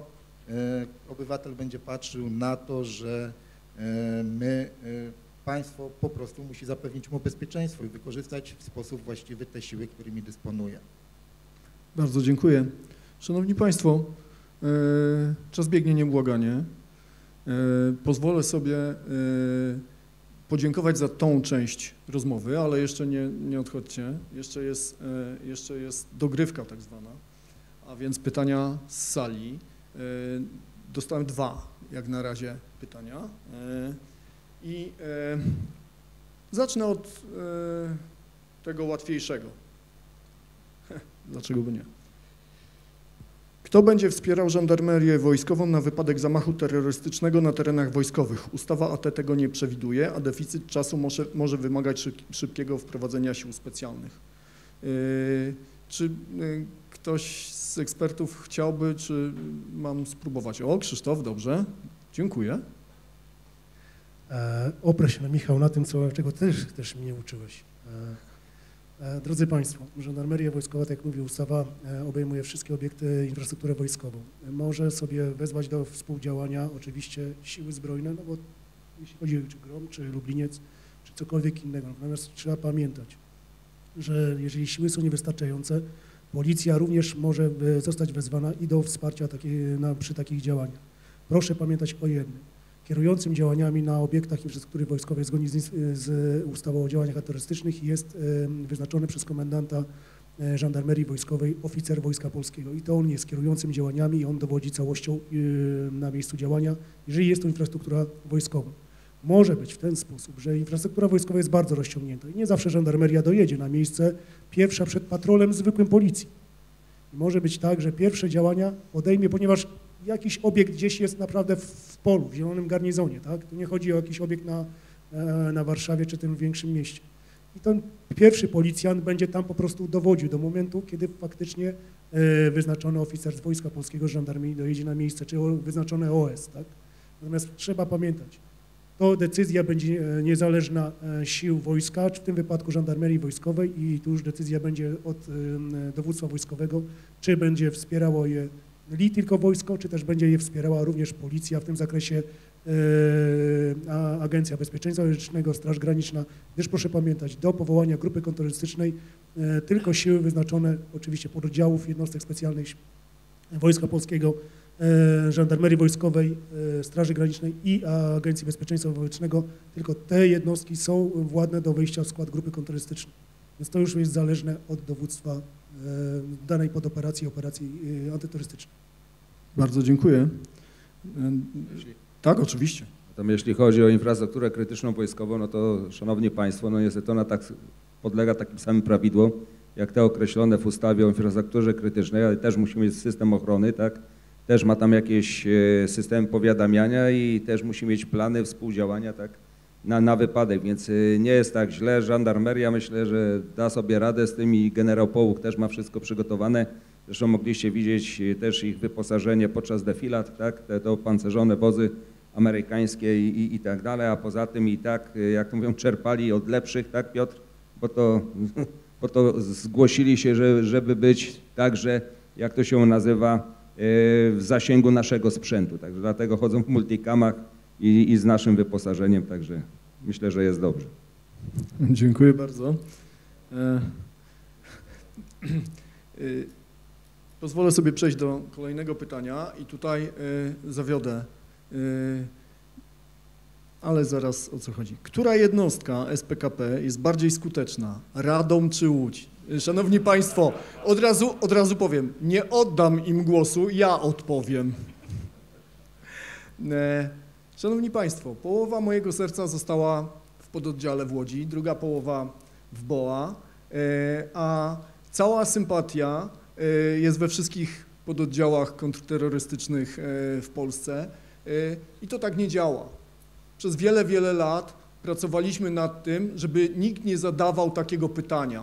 obywatel będzie patrzył na to, że my, państwo po prostu musi zapewnić mu bezpieczeństwo i wykorzystać w sposób właściwy te siły, którymi dysponuje. Bardzo dziękuję. Szanowni Państwo, czas biegnie nieubłaganie. Pozwolę sobie podziękować za tą część rozmowy, ale jeszcze nie, nie odchodźcie. Jeszcze jest, jeszcze jest dogrywka tak zwana, a więc pytania z sali. Dostałem dwa, jak na razie, pytania. I zacznę od tego łatwiejszego. Dlaczego by nie? Kto będzie wspierał żandarmerię wojskową na wypadek zamachu terrorystycznego na terenach wojskowych? Ustawa A T tego nie przewiduje, a deficyt czasu może, może wymagać szyb, szybkiego wprowadzenia sił specjalnych. Yy, czy yy, ktoś z ekspertów chciałby, czy mam spróbować? O, Krzysztof, dobrze, dziękuję. E, oprę się na Michał na tym, co, czego też, też mnie uczyłeś. E, Drodzy Państwo, żandarmeria wojskowa, tak jak mówi ustawa, obejmuje wszystkie obiekty, infrastrukturę wojskową. Może sobie wezwać do współdziałania oczywiście siły zbrojne, no bo jeśli chodzi o czy Grom, czy Lubliniec, czy cokolwiek innego. Natomiast trzeba pamiętać, że jeżeli siły są niewystarczające, policja również może zostać wezwana i do wsparcia takie, na, przy takich działaniach. Proszę pamiętać o jednym. Kierującym działaniami na obiektach infrastruktury wojskowej zgodnie z, z ustawą o działaniach terrorystycznych jest wyznaczony przez komendanta żandarmerii wojskowej oficer Wojska Polskiego i to on jest kierującym działaniami i on dowodzi całością na miejscu działania, jeżeli jest to infrastruktura wojskowa. Może być w ten sposób, że infrastruktura wojskowa jest bardzo rozciągnięta i nie zawsze żandarmeria dojedzie na miejsce pierwsza przed patrolem zwykłym policji. I może być tak, że pierwsze działania podejmie, ponieważ jakiś obiekt gdzieś jest naprawdę w polu, w zielonym garnizonie, tak? Tu nie chodzi o jakiś obiekt na, na Warszawie czy tym większym mieście. I ten pierwszy policjant będzie tam po prostu dowodził do momentu, kiedy faktycznie wyznaczony oficer z Wojska Polskiego, żandarmerii dojedzie na miejsce, czy wyznaczone O S, tak? Natomiast trzeba pamiętać, to decyzja będzie niezależna sił wojska, czy w tym wypadku żandarmerii wojskowej i tu już decyzja będzie od dowództwa wojskowego, czy będzie wspierało je li tylko wojsko, czy też będzie je wspierała również policja, w tym zakresie e, Agencja Bezpieczeństwa Wewnętrznego, Straż Graniczna, gdyż proszę pamiętać, do powołania grupy kontrterrorystycznej e, tylko siły wyznaczone, oczywiście pododdziałów jednostek specjalnych Wojska Polskiego, e, Żandarmerii Wojskowej, e, Straży Granicznej i Agencji Bezpieczeństwa Wewnętrznego, tylko te jednostki są władne do wejścia w skład grupy kontrterrorystycznej. Więc to już jest zależne od dowództwa danej podoperacji, operacji antyterrorystycznej. Bardzo dziękuję. Tak, oczywiście. Natomiast jeśli chodzi o infrastrukturę krytyczną wojskową, no to szanowni Państwo, no niestety ona tak podlega takim samym prawidłom, jak te określone w ustawie o infrastrukturze krytycznej, ale też musi mieć system ochrony, tak? Też ma tam jakieś systemy powiadamiania i też musi mieć plany współdziałania, tak? Na, na wypadek, więc nie jest tak źle. Żandarmeria myślę, że da sobie radę z tym i generał Połuk też ma wszystko przygotowane. Zresztą mogliście widzieć też ich wyposażenie podczas defilat, tak? Te, te opancerzone wozy amerykańskie i, i, i tak dalej, a poza tym i tak, jak to mówią, czerpali od lepszych, tak Piotr? Bo to, bo to zgłosili się, że, żeby być także, jak to się nazywa, w zasięgu naszego sprzętu. Także dlatego chodzą w multicamach i, i z naszym wyposażeniem, także myślę, że jest dobrze. Dziękuję bardzo. E, e, pozwolę sobie przejść do kolejnego pytania i tutaj e, zawiodę, e, ale zaraz o co chodzi. Która jednostka S P K P jest bardziej skuteczna, Radom czy Łódź? Szanowni Państwo, od razu, od razu powiem, nie oddam im głosu, ja odpowiem. E, Szanowni Państwo, połowa mojego serca została w pododdziale w Łodzi, druga połowa w B O A, a cała sympatia jest we wszystkich pododdziałach kontrterrorystycznych w Polsce i to tak nie działa. Przez wiele, wiele lat pracowaliśmy nad tym, żeby nikt nie zadawał takiego pytania.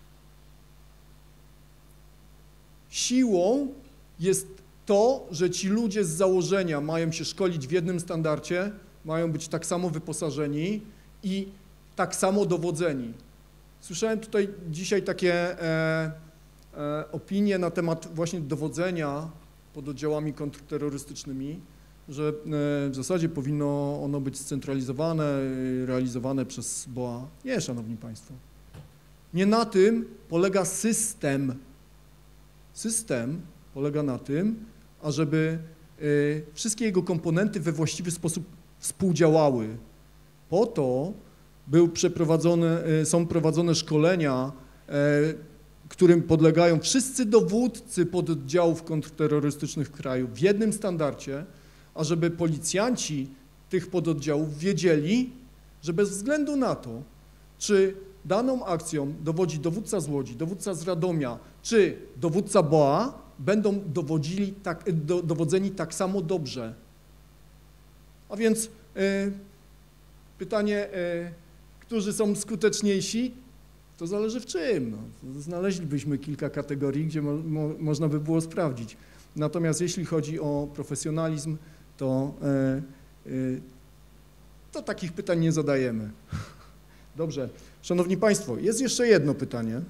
Siłą jest to, że ci ludzie z założenia mają się szkolić w jednym standardzie, mają być tak samo wyposażeni i tak samo dowodzeni. Słyszałem tutaj dzisiaj takie e, e, opinie na temat właśnie dowodzenia pododdziałami kontrterrorystycznymi, że e, w zasadzie powinno ono być scentralizowane, e, realizowane przez B O A. Nie, szanowni państwo. Nie na tym polega system. System polega na tym, ażeby e, wszystkie jego komponenty we właściwy sposób współdziałały. Po to był przeprowadzone, e, są prowadzone szkolenia, e, którym podlegają wszyscy dowódcy pododdziałów kontrterrorystycznych w kraju w jednym standardzie, ażeby policjanci tych pododdziałów wiedzieli, że bez względu na to, czy daną akcją dowodzi dowódca z Łodzi, dowódca z Radomia, czy dowódca B O A, będą dowodzili tak, do, dowodzeni tak samo dobrze. A więc e, pytanie, e, którzy są skuteczniejsi? To zależy w czym. No, znaleźlibyśmy kilka kategorii, gdzie mo, mo, można by było sprawdzić. Natomiast jeśli chodzi o profesjonalizm, to, e, e, to takich pytań nie zadajemy. Dobrze. Szanowni Państwo, jest jeszcze jedno pytanie.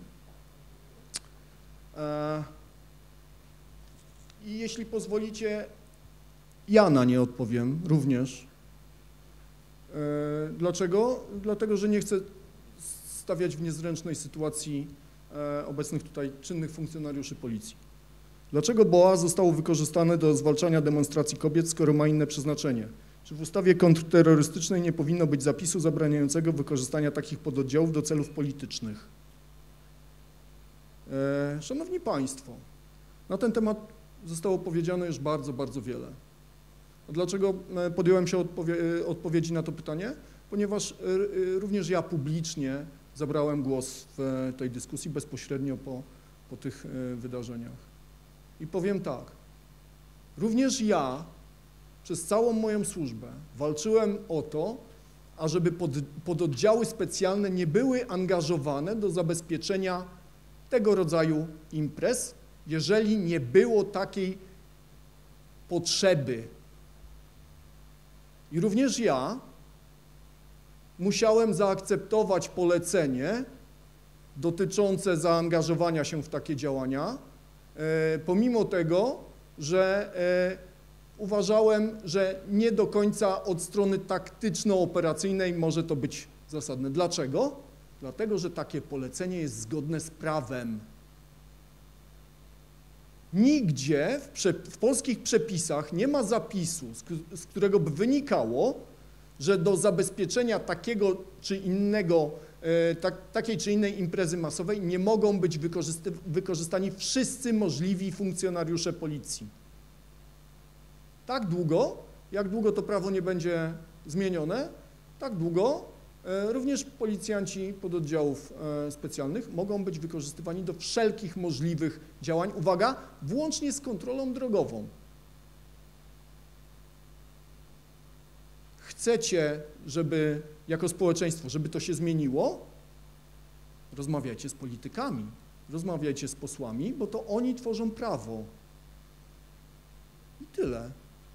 E, I jeśli pozwolicie, ja na nie odpowiem również. E, dlaczego? Dlatego, że nie chcę stawiać w niezręcznej sytuacji e, obecnych tutaj czynnych funkcjonariuszy policji. Dlaczego B O A zostało wykorzystane do zwalczania demonstracji kobiet, skoro ma inne przeznaczenie? Czy w ustawie kontrterrorystycznej nie powinno być zapisu zabraniającego wykorzystania takich pododdziałów do celów politycznych? E, szanowni Państwo, na ten temat zostało powiedziane już bardzo, bardzo wiele. A dlaczego podjąłem się odpowie odpowiedzi na to pytanie? Ponieważ również ja publicznie zabrałem głos w tej dyskusji bezpośrednio po, po tych wydarzeniach. I powiem tak, również ja przez całą moją służbę walczyłem o to, ażeby pod, pododdziały specjalne nie były angażowane do zabezpieczenia tego rodzaju imprez, jeżeli nie było takiej potrzeby. I również ja musiałem zaakceptować polecenie dotyczące zaangażowania się w takie działania, e, pomimo tego, że e, uważałem, że nie do końca od strony taktyczno-operacyjnej może to być zasadne. Dlaczego? Dlatego, że takie polecenie jest zgodne z prawem. Nigdzie w, prze, w polskich przepisach nie ma zapisu, z, z którego by wynikało, że do zabezpieczenia takiego czy innego, e, tak, takiej czy innej imprezy masowej nie mogą być wykorzystani wszyscy możliwi funkcjonariusze policji. Tak długo, jak długo to prawo nie będzie zmienione, tak długo e, również policjanci pododdziałów e, specjalnych mogą być wykorzystywani do wszelkich możliwych działań, uwaga, włącznie z kontrolą drogową. Chcecie, żeby jako społeczeństwo, żeby to się zmieniło? Rozmawiajcie z politykami, rozmawiajcie z posłami, bo to oni tworzą prawo. I tyle.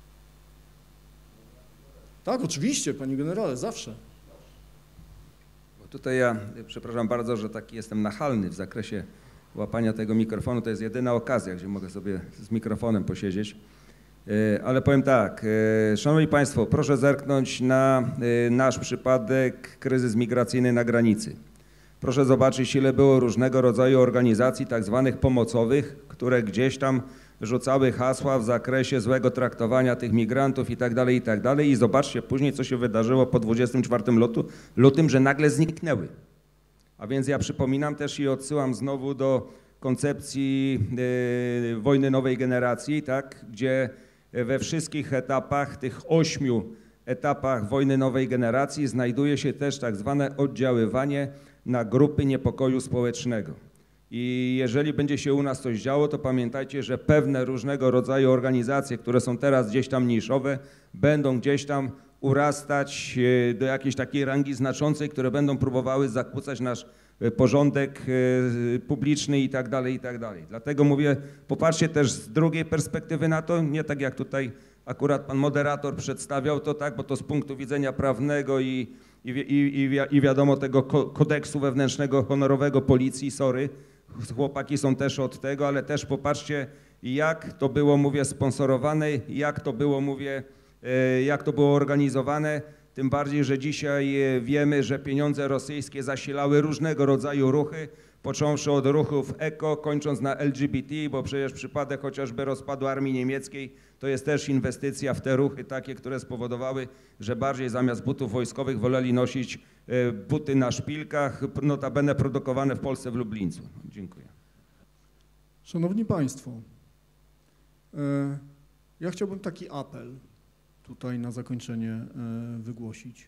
Tak, oczywiście, panie generale, zawsze. Bo tutaj ja, przepraszam bardzo, że taki jestem nachalny w zakresie łapania tego mikrofonu. To jest jedyna okazja, gdzie mogę sobie z mikrofonem posiedzieć. Ale powiem tak, szanowni państwo, proszę zerknąć na nasz przypadek, kryzys migracyjny na granicy. Proszę zobaczyć, ile było różnego rodzaju organizacji tak zwanych pomocowych, które gdzieś tam rzucały hasła w zakresie złego traktowania tych migrantów i tak dalej, i tak dalej. I zobaczcie później, co się wydarzyło po dwudziestym czwartym lutym, że nagle zniknęły. A więc ja przypominam też i odsyłam znowu do koncepcji yy, wojny nowej generacji, tak, gdzie we wszystkich etapach, tych ośmiu etapach wojny nowej generacji znajduje się też tak zwane oddziaływanie na grupy niepokoju społecznego. I jeżeli będzie się u nas coś działo, to pamiętajcie, że pewne różnego rodzaju organizacje, które są teraz gdzieś tam niszowe, będą gdzieś tam urastać do jakiejś takiej rangi znaczącej, które będą próbowały zakłócać nasz porządek publiczny i tak dalej, i tak dalej. Dlatego mówię, popatrzcie też z drugiej perspektywy na to, nie tak jak tutaj akurat pan moderator przedstawiał to, tak, bo to z punktu widzenia prawnego i, i, i, i wiadomo tego kodeksu wewnętrznego, honorowego policji, sorry, chłopaki są też od tego, ale też popatrzcie, i jak to było, mówię, sponsorowane, jak to było, mówię, jak to było organizowane. Tym bardziej, że dzisiaj wiemy, że pieniądze rosyjskie zasilały różnego rodzaju ruchy, począwszy od ruchów eko, kończąc na L G B T, bo przecież przypadek chociażby rozpadu armii niemieckiej to jest też inwestycja w te ruchy takie, które spowodowały, że bardziej zamiast butów wojskowych woleli nosić buty na szpilkach, notabene produkowane w Polsce w Lublińcu. Dziękuję. Szanowni Państwo, e, ja chciałbym taki apel tutaj na zakończenie e, wygłosić.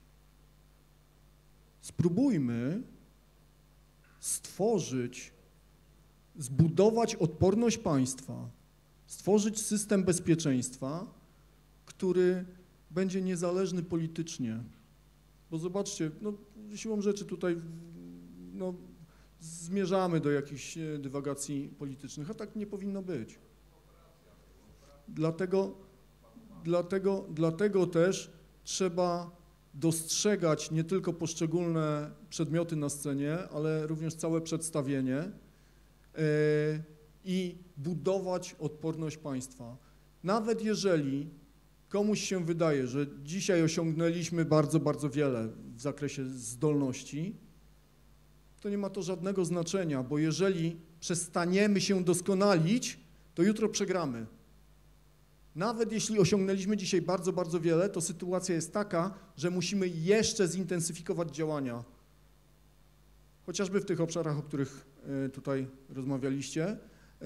Spróbujmy stworzyć, zbudować odporność państwa, stworzyć system bezpieczeństwa, który będzie niezależny politycznie. Bo zobaczcie, no, siłą rzeczy tutaj no, zmierzamy do jakichś dywagacji politycznych, a tak nie powinno być. Dlatego, dlatego, dlatego też trzeba dostrzegać nie tylko poszczególne przedmioty na scenie, ale również całe przedstawienie yy, i budować odporność państwa. Nawet jeżeli komuś się wydaje, że dzisiaj osiągnęliśmy bardzo, bardzo wiele w zakresie zdolności, to nie ma to żadnego znaczenia, bo jeżeli przestaniemy się doskonalić, to jutro przegramy. Nawet jeśli osiągnęliśmy dzisiaj bardzo, bardzo wiele, to sytuacja jest taka, że musimy jeszcze zintensyfikować działania. Chociażby w tych obszarach, o których tutaj rozmawialiście.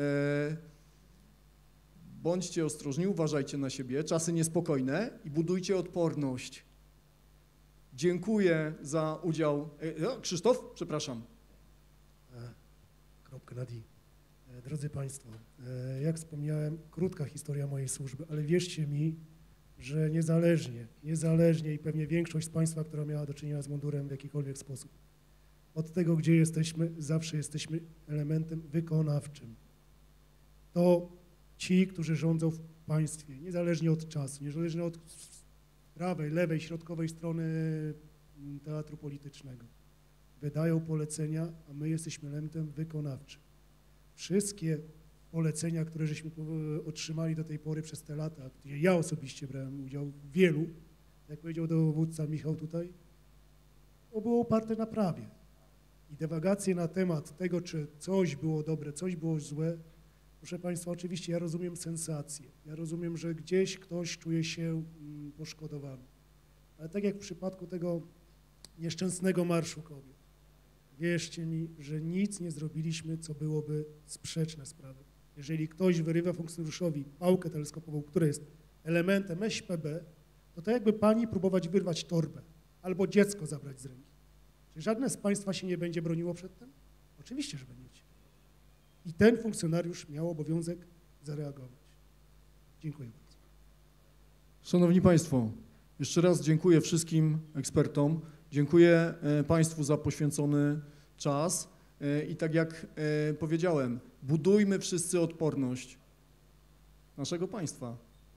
Bądźcie ostrożni, uważajcie na siebie, czasy niespokojne i budujcie odporność. Dziękuję za udział. Krzysztof, przepraszam. Kropka na D. Drodzy Państwo, jak wspomniałem, krótka historia mojej służby, ale wierzcie mi, że niezależnie, niezależnie i pewnie większość z Państwa, która miała do czynienia z mundurem w jakikolwiek sposób, od tego, gdzie jesteśmy, zawsze jesteśmy elementem wykonawczym. To ci, którzy rządzą w państwie, niezależnie od czasu, niezależnie od prawej, lewej, środkowej strony teatru politycznego, wydają polecenia, a my jesteśmy elementem wykonawczym. Wszystkie polecenia, które żeśmy otrzymali do tej pory przez te lata, gdzie ja osobiście brałem udział w wielu, jak powiedział dowódca Michał tutaj, to było oparte na prawie. I dywagacje na temat tego, czy coś było dobre, coś było złe, proszę Państwa, oczywiście ja rozumiem sensację, ja rozumiem, że gdzieś ktoś czuje się poszkodowany, ale tak jak w przypadku tego nieszczęsnego Marszu Kobiet, wierzcie mi, że nic nie zrobiliśmy, co byłoby sprzeczne z prawem. Jeżeli ktoś wyrywa funkcjonariuszowi pałkę teleskopową, która jest elementem S P B, to to jakby pani próbować wyrwać torbę albo dziecko zabrać z ręki. Czy żadne z Państwa się nie będzie broniło przed tym? Oczywiście, że będziecie. I ten funkcjonariusz miał obowiązek zareagować. Dziękuję bardzo. Szanowni Państwo, jeszcze raz dziękuję wszystkim ekspertom, dziękuję Państwu za poświęcony czas i tak jak powiedziałem, budujmy wszyscy odporność naszego państwa.